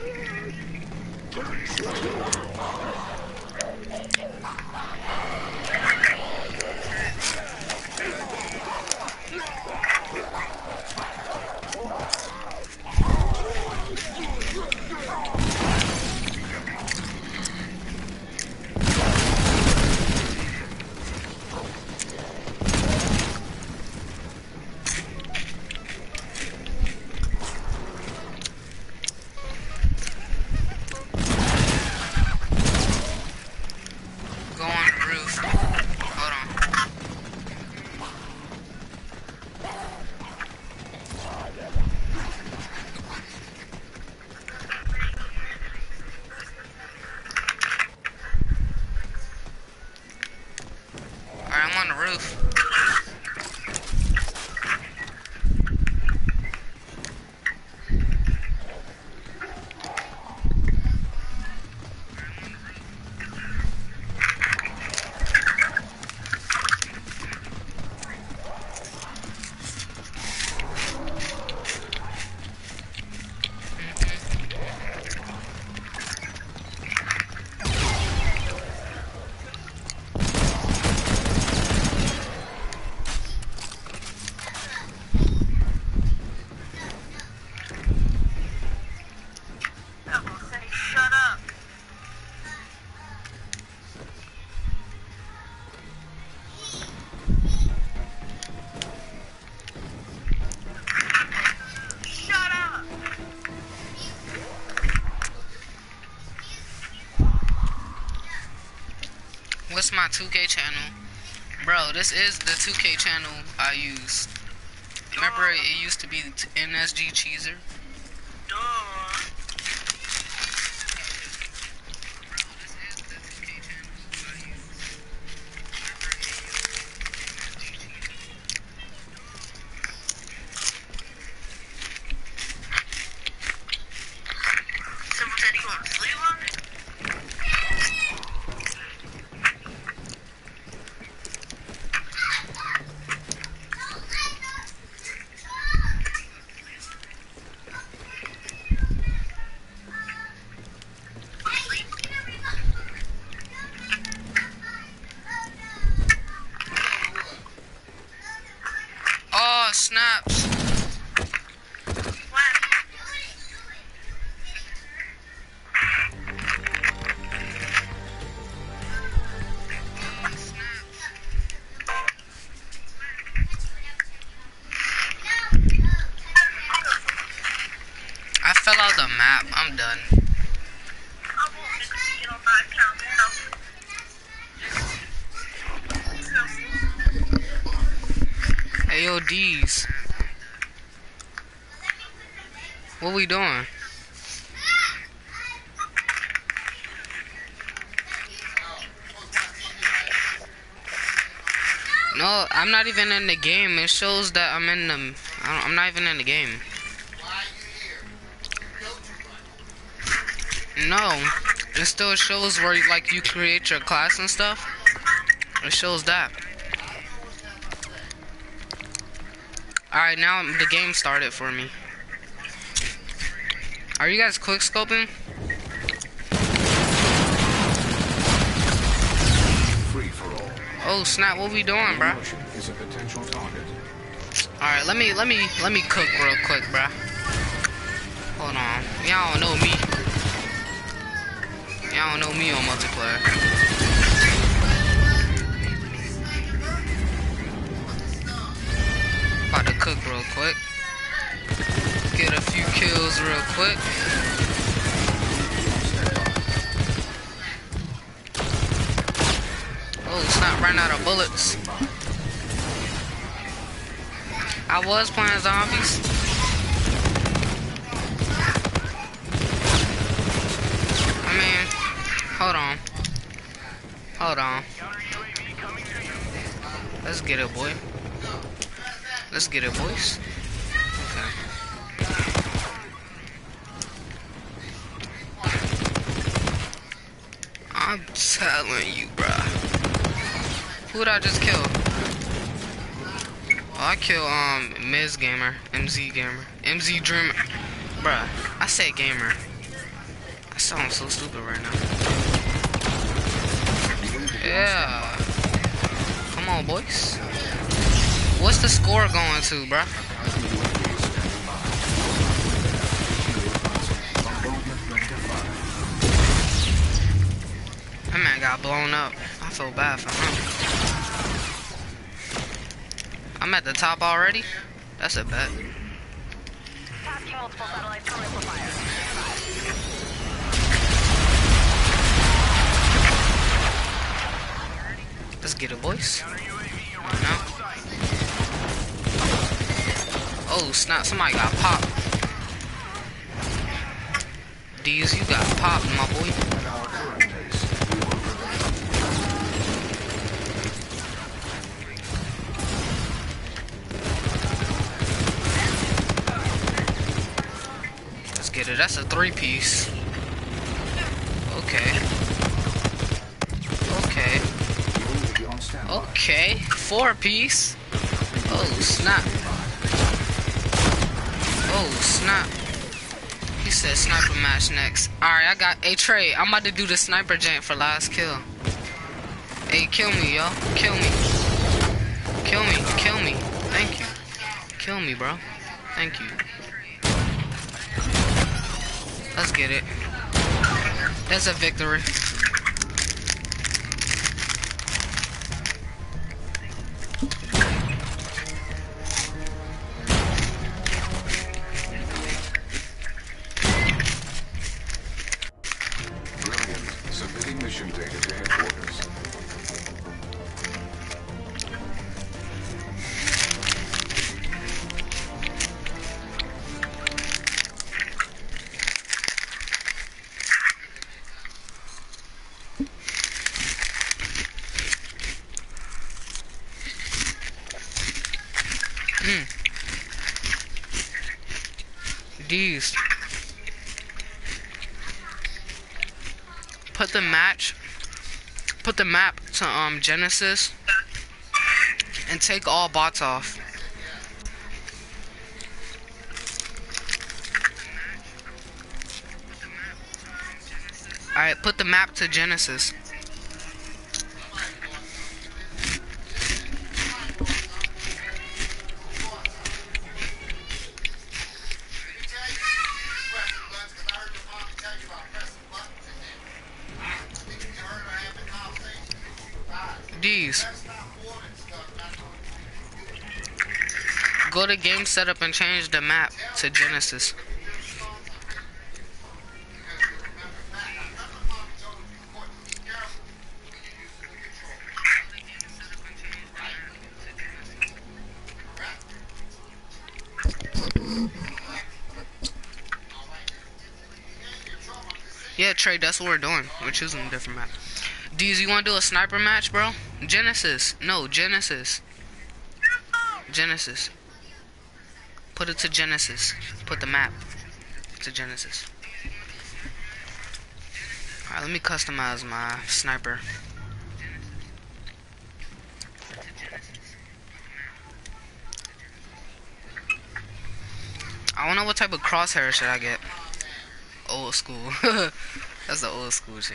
Go on the roof. Hold on. Alright, I'm on the roof. I'm gonna say shut up. Shut up. What's my 2K channel? Bro, this is the 2K channel I use. Remember it used to be NSG Cheezer? Duh. Someone said he wants to sleep on it? Oh, snaps. What? I fell out the map. I'm done. I won't get on my account now. Hey, yo, D's. What we doing? No, I'm not even in the game. It shows that I'm in the... I'm not even in the game. No, it still shows where like you create your class and stuff. It shows that. Alright, now the game started for me. Are you guys quick scoping? Free for all. Oh snap, what we doing, bruh? Russian is a potential target. Alright, let me cook real quick, bruh. Hold on. Y'all don't know me. Y'all don't know me on multiplayer. About to cook real quick. Get a few kills real quick. ran out of bullets. I was playing zombies. I mean, hold on. Hold on. Let's get it, boy. Let's get it, boys. Okay. I'm telling you, bruh. Who'd I just kill? Oh, I killed Ms. Gamer, MZ Gamer, MZ Dreamer. Bruh, I said gamer. I sound so stupid right now. Yeah. Come on, boys. What's the score going to, bruh? That man got blown up. I feel bad for him. I'm at the top already? That's a bet. Let's get it, boys. No. Oh, snap. Somebody got popped. D's, you got popped, my boy. Let's get it. That's a 3-piece. Okay. Okay. Okay. 4-piece. Oh, snap. Oh, snap. He said sniper match next. Alright, I got a Trey. I'm about to do the sniper jank for last kill. Hey, kill me, yo. Kill me. Kill me. Kill me. Thank you. Kill me, bro. Thank you. Let's get it. That's a victory. Submitting mission data to headquarters. D's. Put the map to Genesis and take all bots off. Alright, put the map to Genesis. D's. Go to game setup and change the map to Genesis. Yeah, Trey, that's what we're doing. We're choosing a different map. D's, you want to do a sniper match, bro? Genesis. No, Genesis. Genesis. Put it to Genesis. Put the map to Genesis. Alright, let me customize my sniper. I don't know what type of crosshair should I get. Old school. That's the old school shit.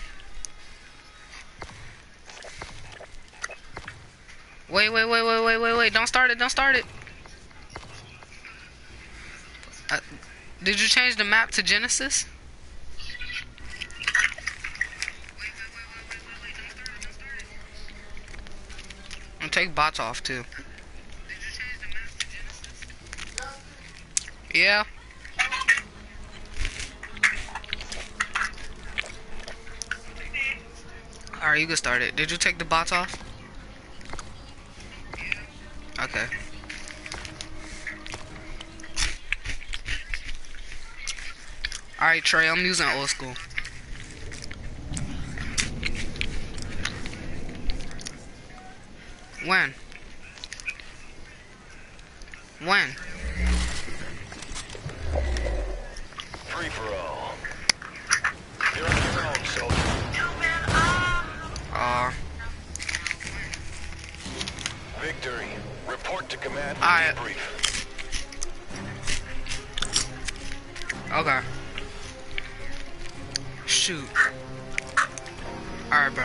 Wait. Don't start it. Did you change the map to Genesis? And take bots off too. Yeah. Alright, you can start it. Did you take the bots off? Okay. Alright, Trey, I'm using old school. When? When? Free for all. You're on your own, soldier. Victory. Report to command for Alright. debrief. Okay. Shoot. Alright, bro.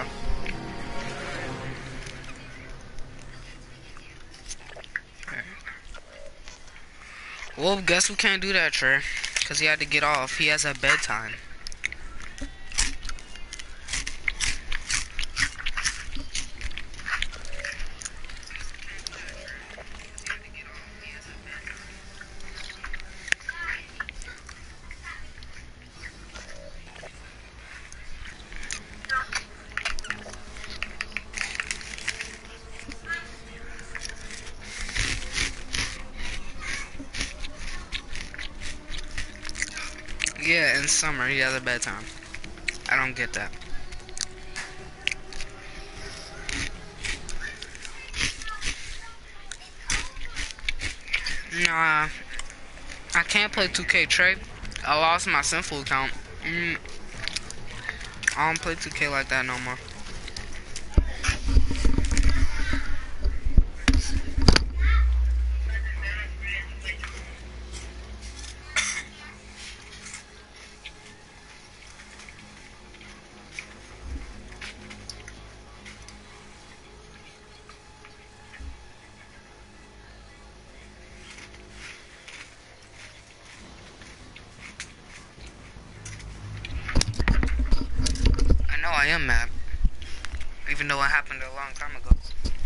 Well, guess we can't do that, Trey. Because he had to get off. He has a bedtime. Yeah, in summer he has a bedtime. I don't get that. Nah, I can't play 2K, Trey. I lost my Sinful account. I don't play 2K like that no more. I am mad, even though it happened a long time ago.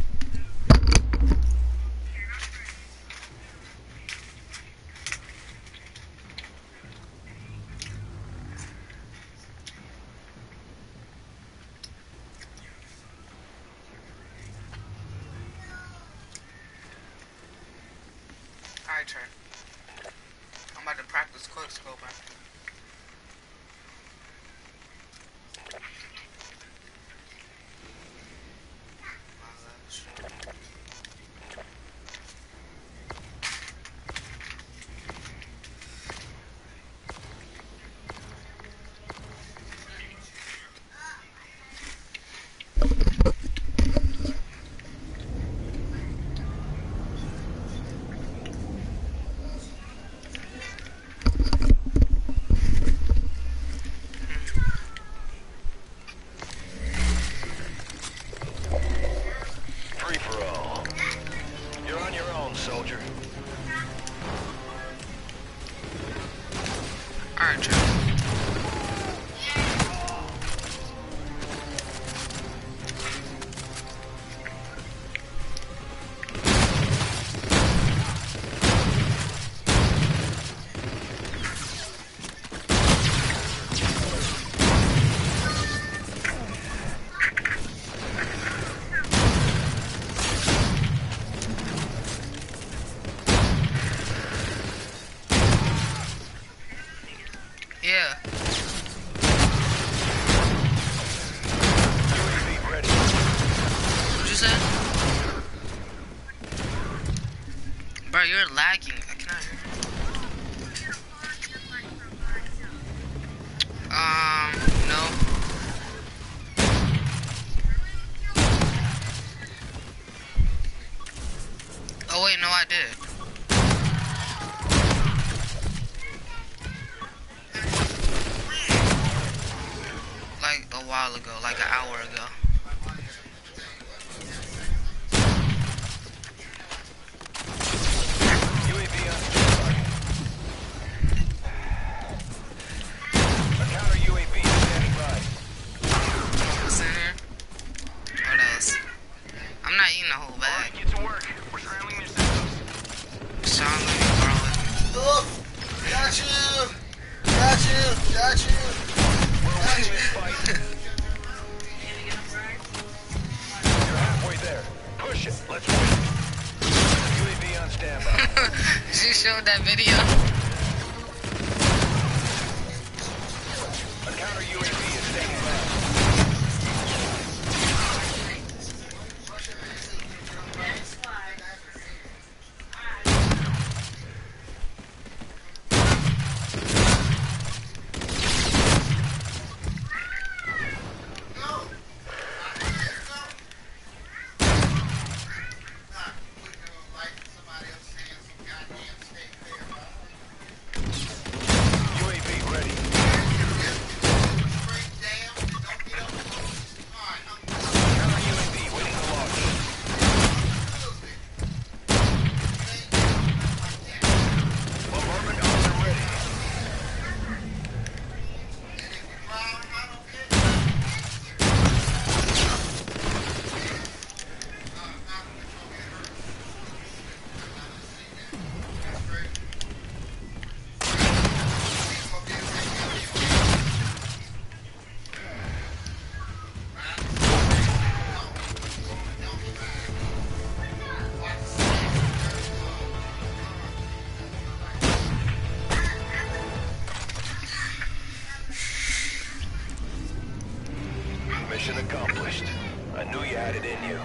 Alright, Trey. I'm about to practice quick scoping. Free for all. You're on your own, soldier. Alright, Trey. Yeah. UAV ready. What you said? Bro, you're lagging. I cannot hear you. No. Oh wait, no, I did. Like a while ago, like an hour ago. UAV on target. A counter UAV standing by. What's in here? What else? I'm not eating the whole bag. Get to work. We're scrambling your systems. Sean, let me borrow it. Oh, got you! Got you! Got you! We're winning this fight. You're halfway there. Push it. Let's win. UAV on standby. She showed that video. A counter UAV is standing by. UAV ready. Counter UAV waiting to launch. Bombardment armor ready. Mission accomplished. I knew you had it in you.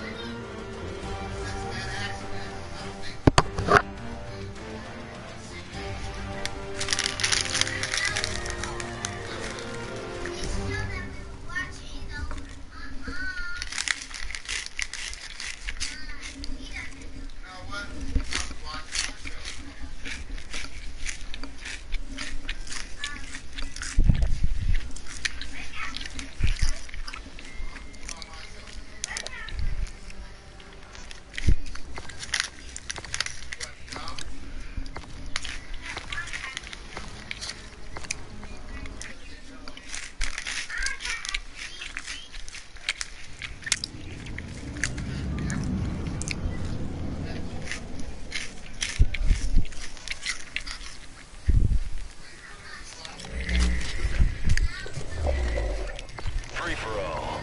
Free for all.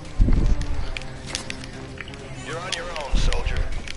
You're on your own, soldier.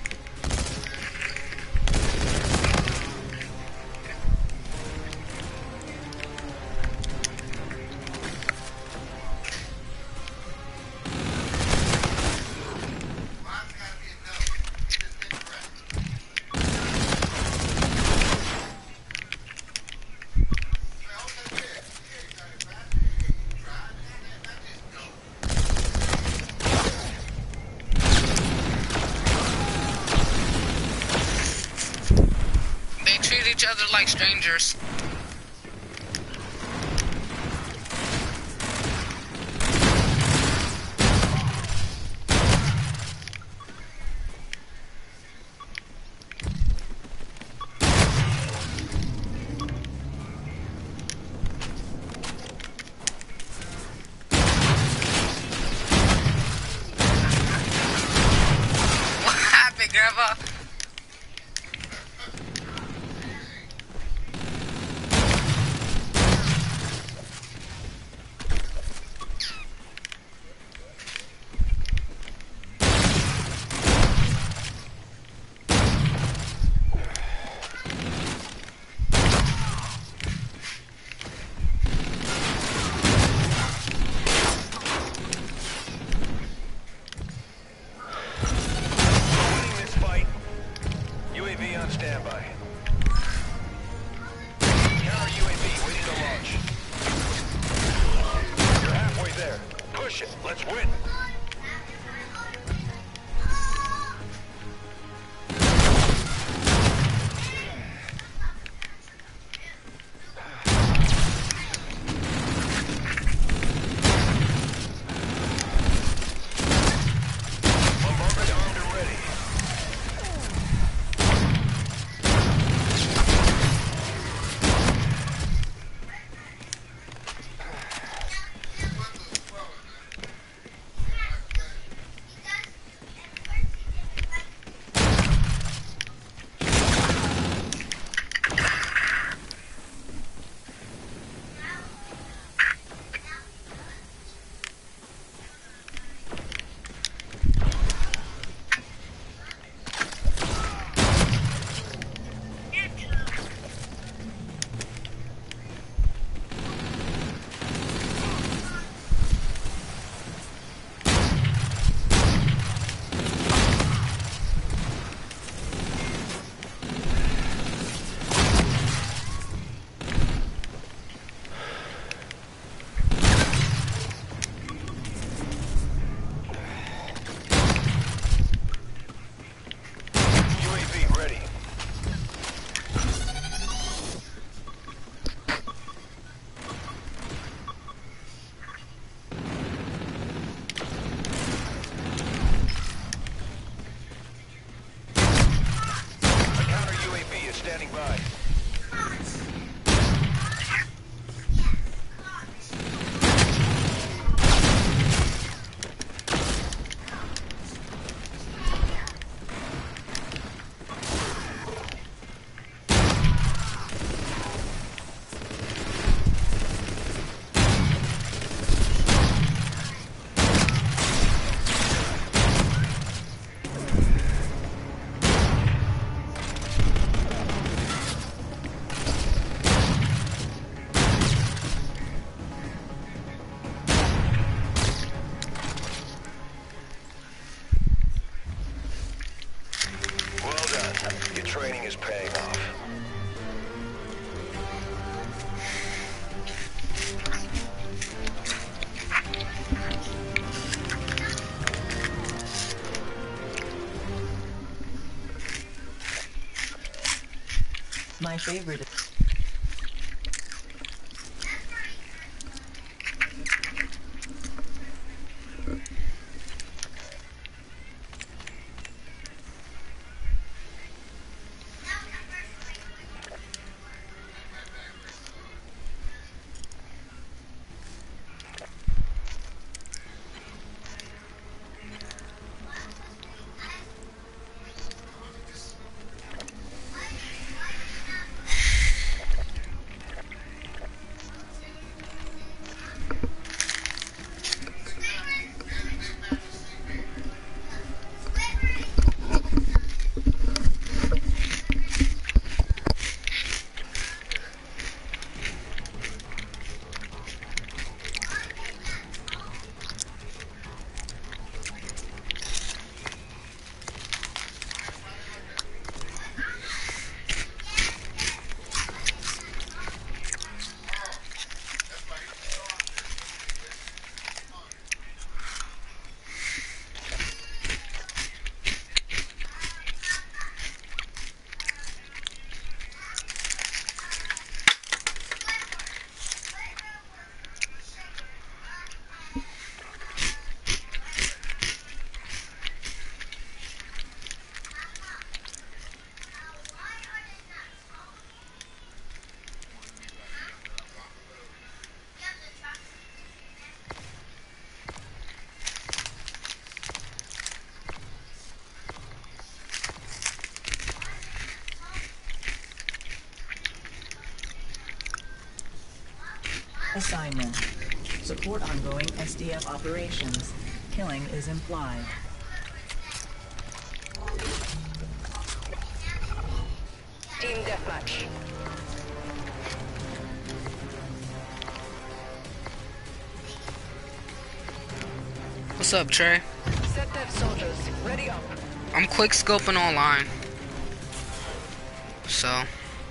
They treat each other like strangers. What happened, Grandpa? training is paying off. My favorite. Assignment. Support ongoing SDF operations. Killing is implied. Team deathmatch. What's up, Trey? Set dev soldiers. Ready up. I'm quick scoping online. So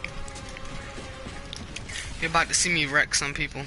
you're about to see me wreck some people.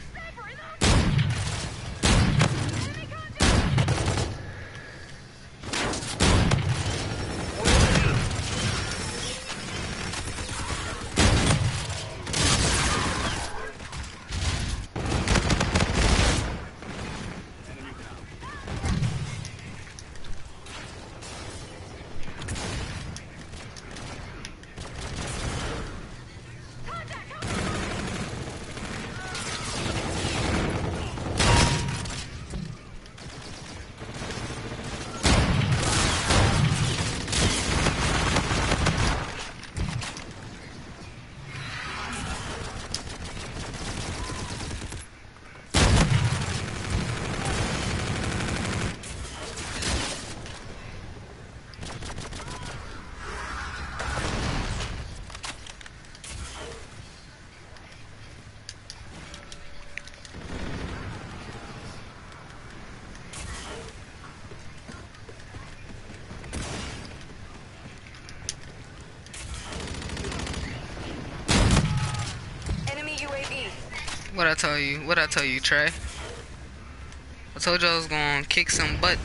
What I tell you? What I tell you, Trey? I told you I was gonna kick some butt.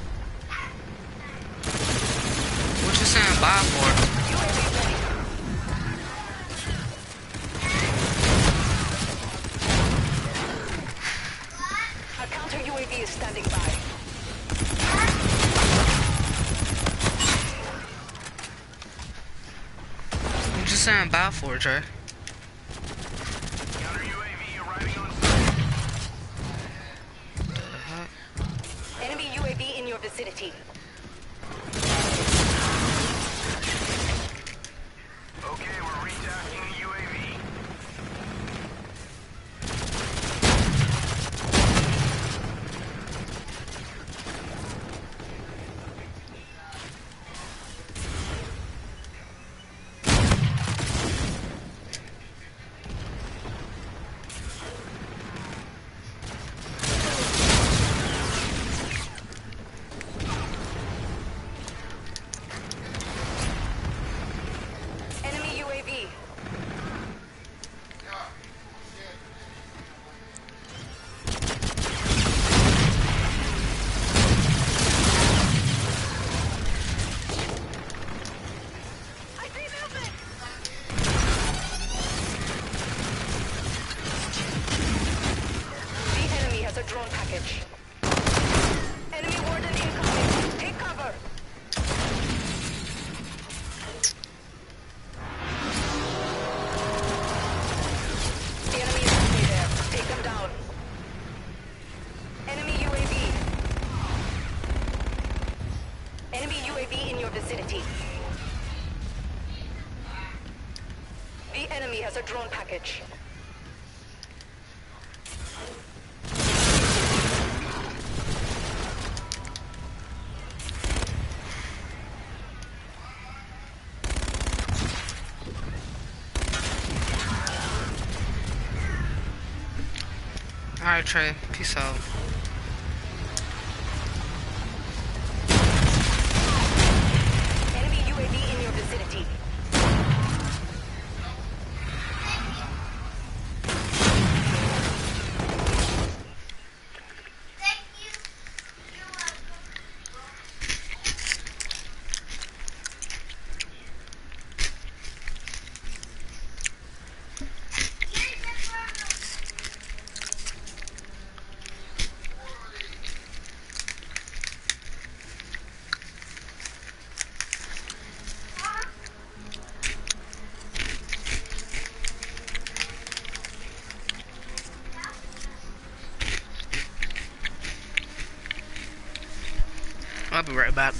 What you saying bye for? A counter UAV is standing by. What you saying bye for, Trey? Enemy UAV in your vicinity. Okay, we're retasking the UAV. UAV in your vicinity. The enemy has a drone package. Alright, Trey. Peace out. Enemy UAV in your vicinity. I'll be right back.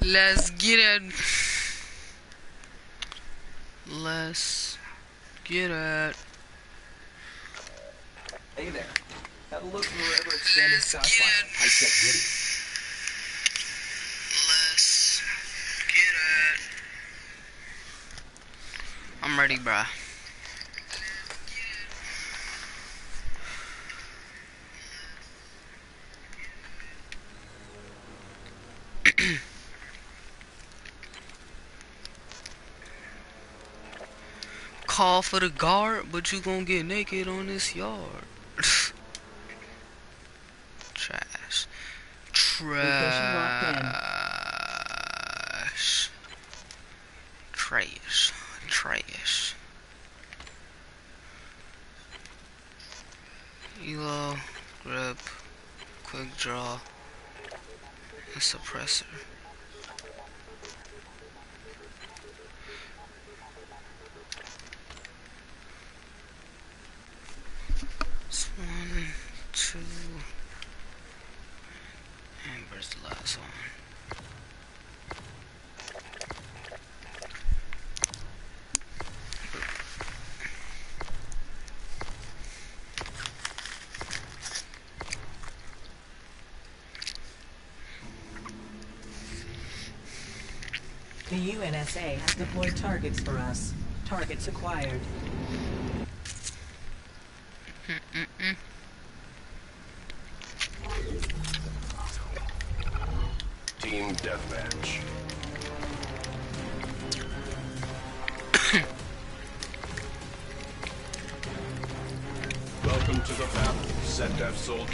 Let's get it. Let's get it. Hey there. Have a look for wherever expanding Skyfire. High-tech goodies. Let's get it. I'm ready, bruh. Call for the guard, but you gonna get naked on this yard. Trash. Trash. Trash. Trash. Elo, grip, quick draw, and suppressor. It's 1, 2, and where's the last one? The UNSA has deployed targets for us. Targets acquired. Team deathmatch. Welcome to the battle, SETDEF soldiers.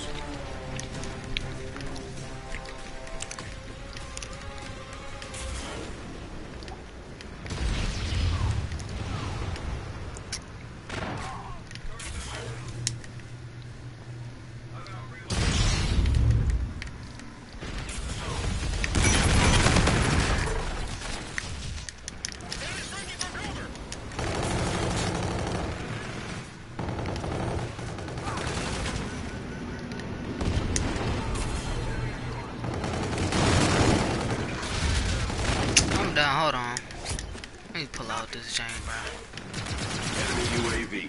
Hold on. Let me pull out this chain, bro. Enemy UAV.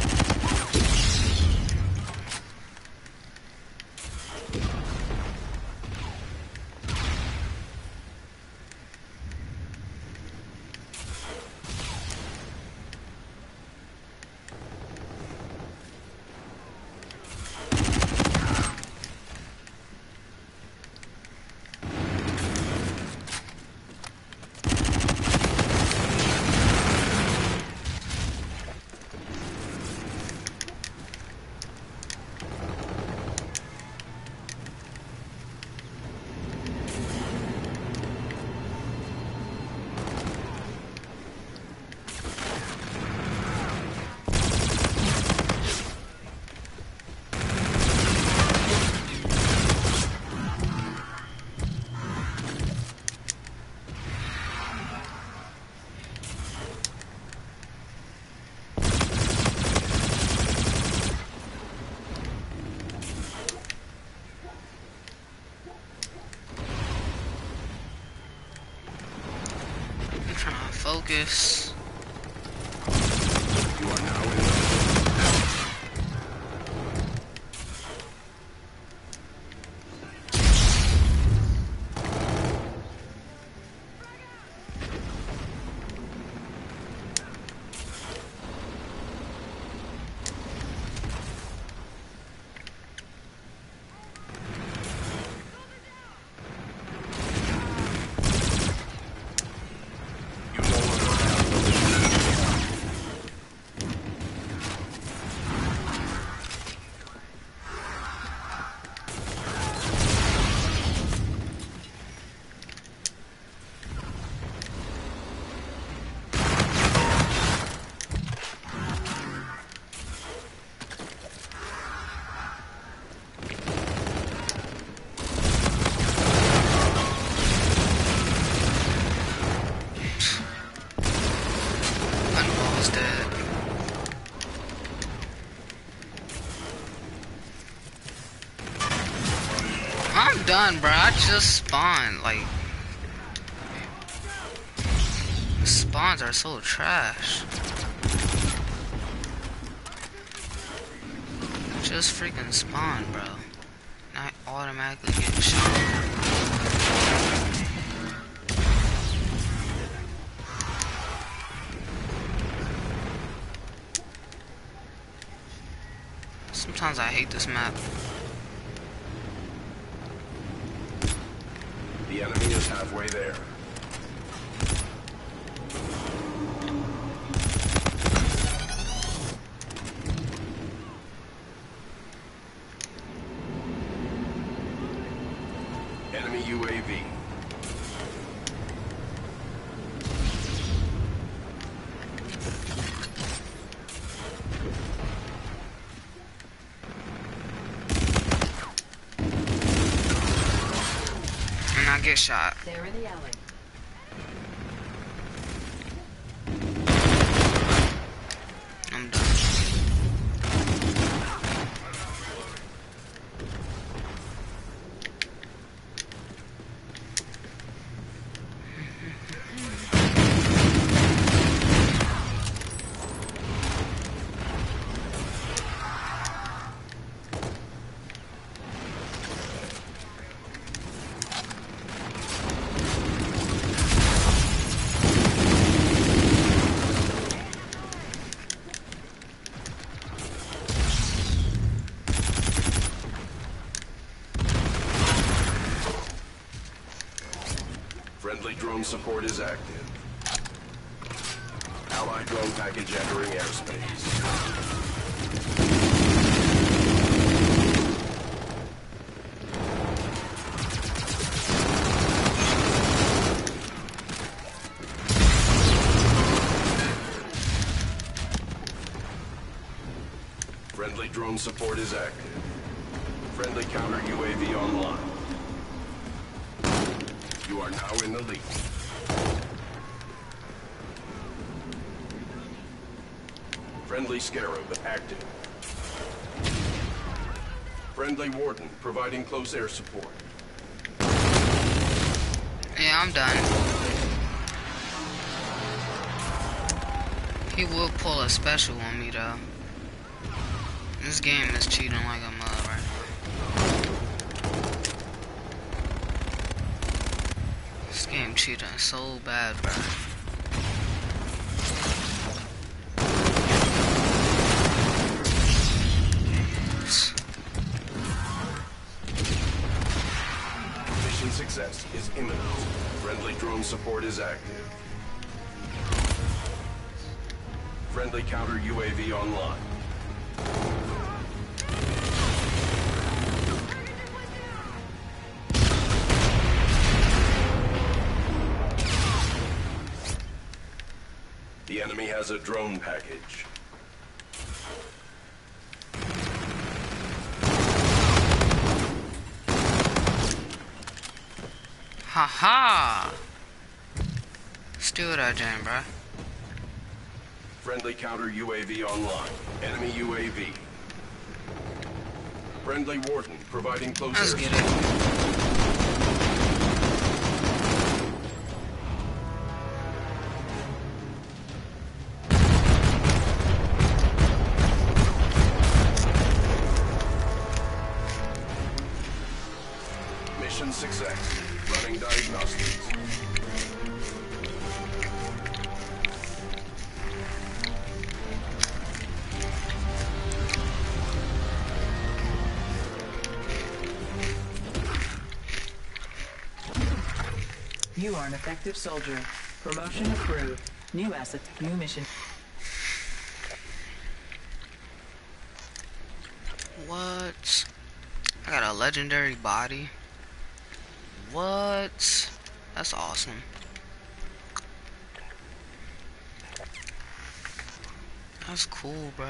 Focus. You are now in I'm done, bro. I just spawned. Like, Spawns are so trash. Just freaking spawn, bro. Not automatically getting shot. Sometimes I hate this map. The enemy is halfway there. Enemy UAV. And I get shot. They're in the alley. I'm done. Friendly drone support is active. Allied drone package entering airspace. Friendly drone support is active. Friendly counter UAV online. You are now in the lead. Friendly Scarab active. Friendly Warden providing close air support. Yeah, I'm done. He will pull a special on me though. This game is cheating like a mother right now. This game cheating so bad, bro. Mission success is imminent. Friendly drone support is active. Friendly counter UAV online. The enemy has a drone package. Haha! Let's do it again, bro. Friendly counter UAV online. Enemy UAV. Friendly Warden providing close Let's air get support. it. Mission success. Running diagnostics. You are an effective soldier. Promotion approved. New asset, new mission. What? I got a legendary body. What? That's awesome. That's cool, bro.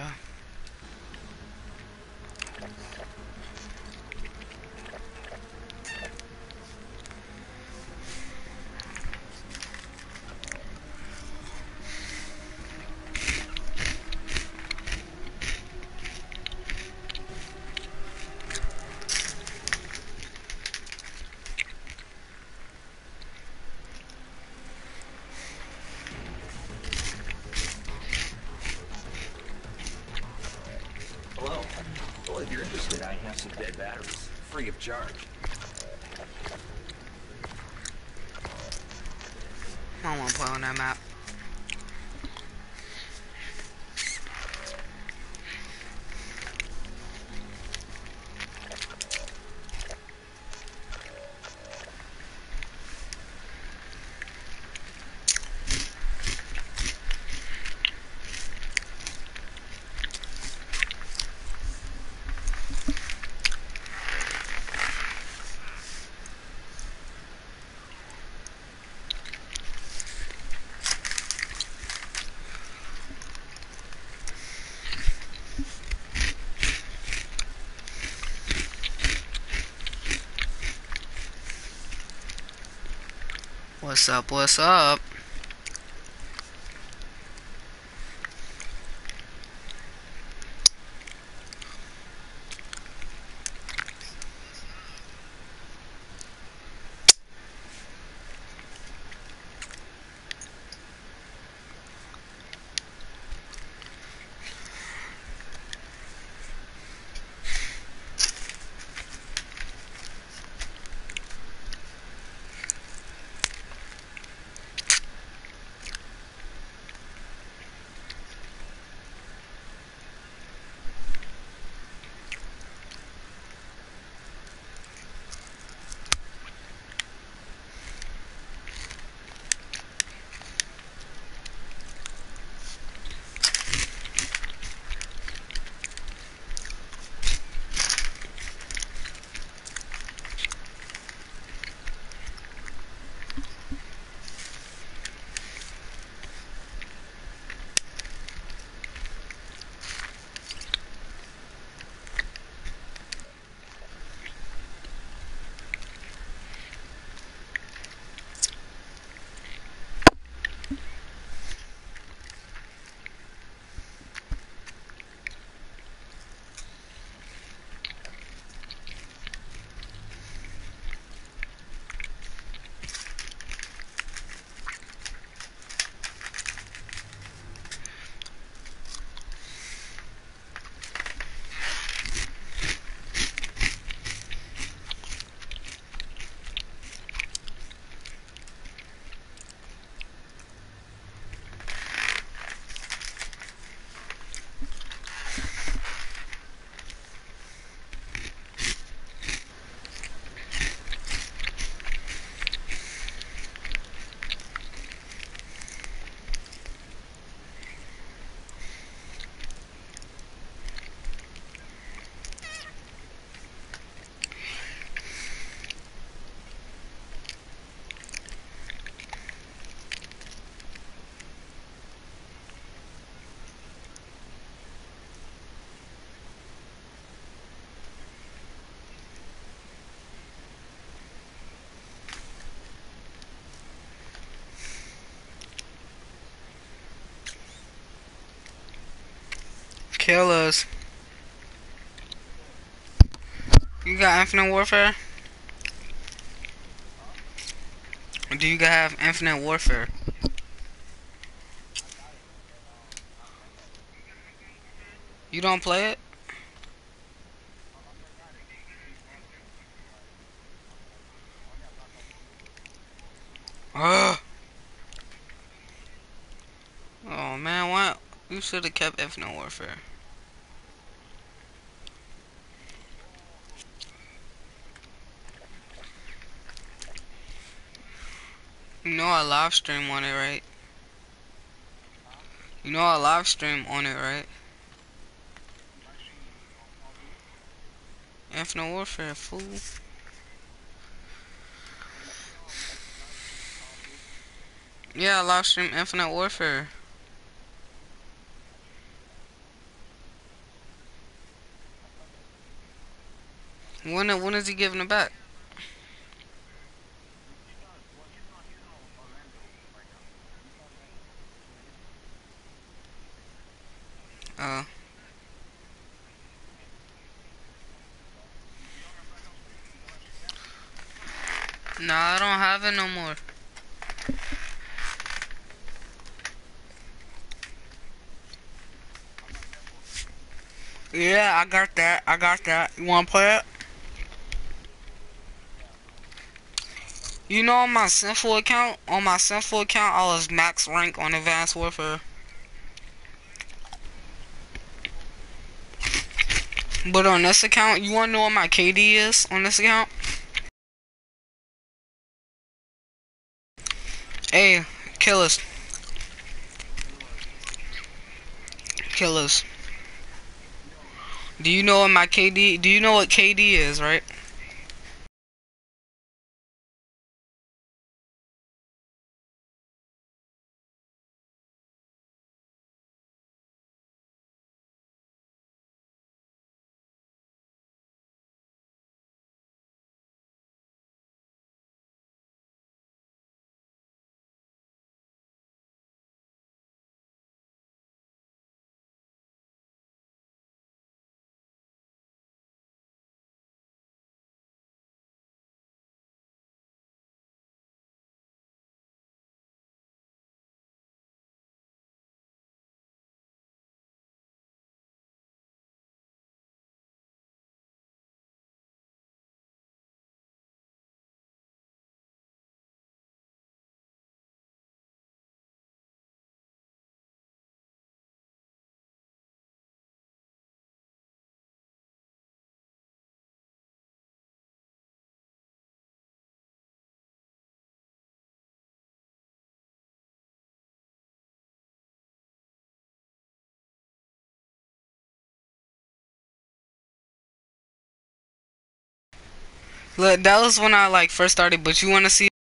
free of charge. I don't want to play on that map. What's up? What's up? Kill us. You got Infinite Warfare? Or do you have Infinite Warfare? You don't play it? Ugh. Oh man, what? You should have kept Infinite Warfare. You know I live stream on it, right? You know I live stream on it, right? Infinite Warfare, fool. Yeah, I live stream Infinite Warfare. When is he giving it back? Nah, I don't have it no more. Yeah, I got that. You wanna play it? You know, on my Sinful account, I was max rank on Advanced Warfare. But on this account, you wanna know what my KD is on this account? Hey, killers. Killers. Do you know what my KD, do you know what KD is, right? Look, that was when I like first started, but you wanna see?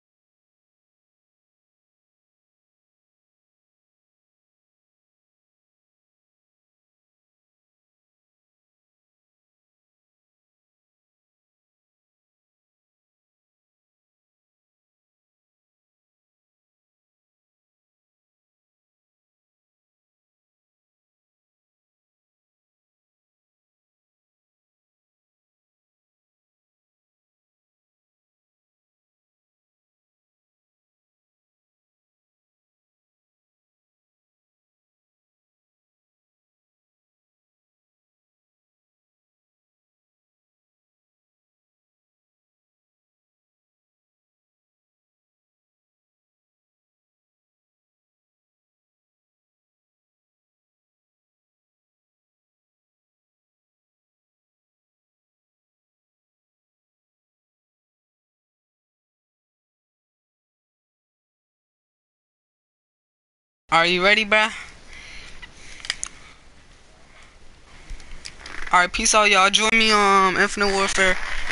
Are you ready, bruh? Alright, peace out, y'all. Join me on Infinite Warfare.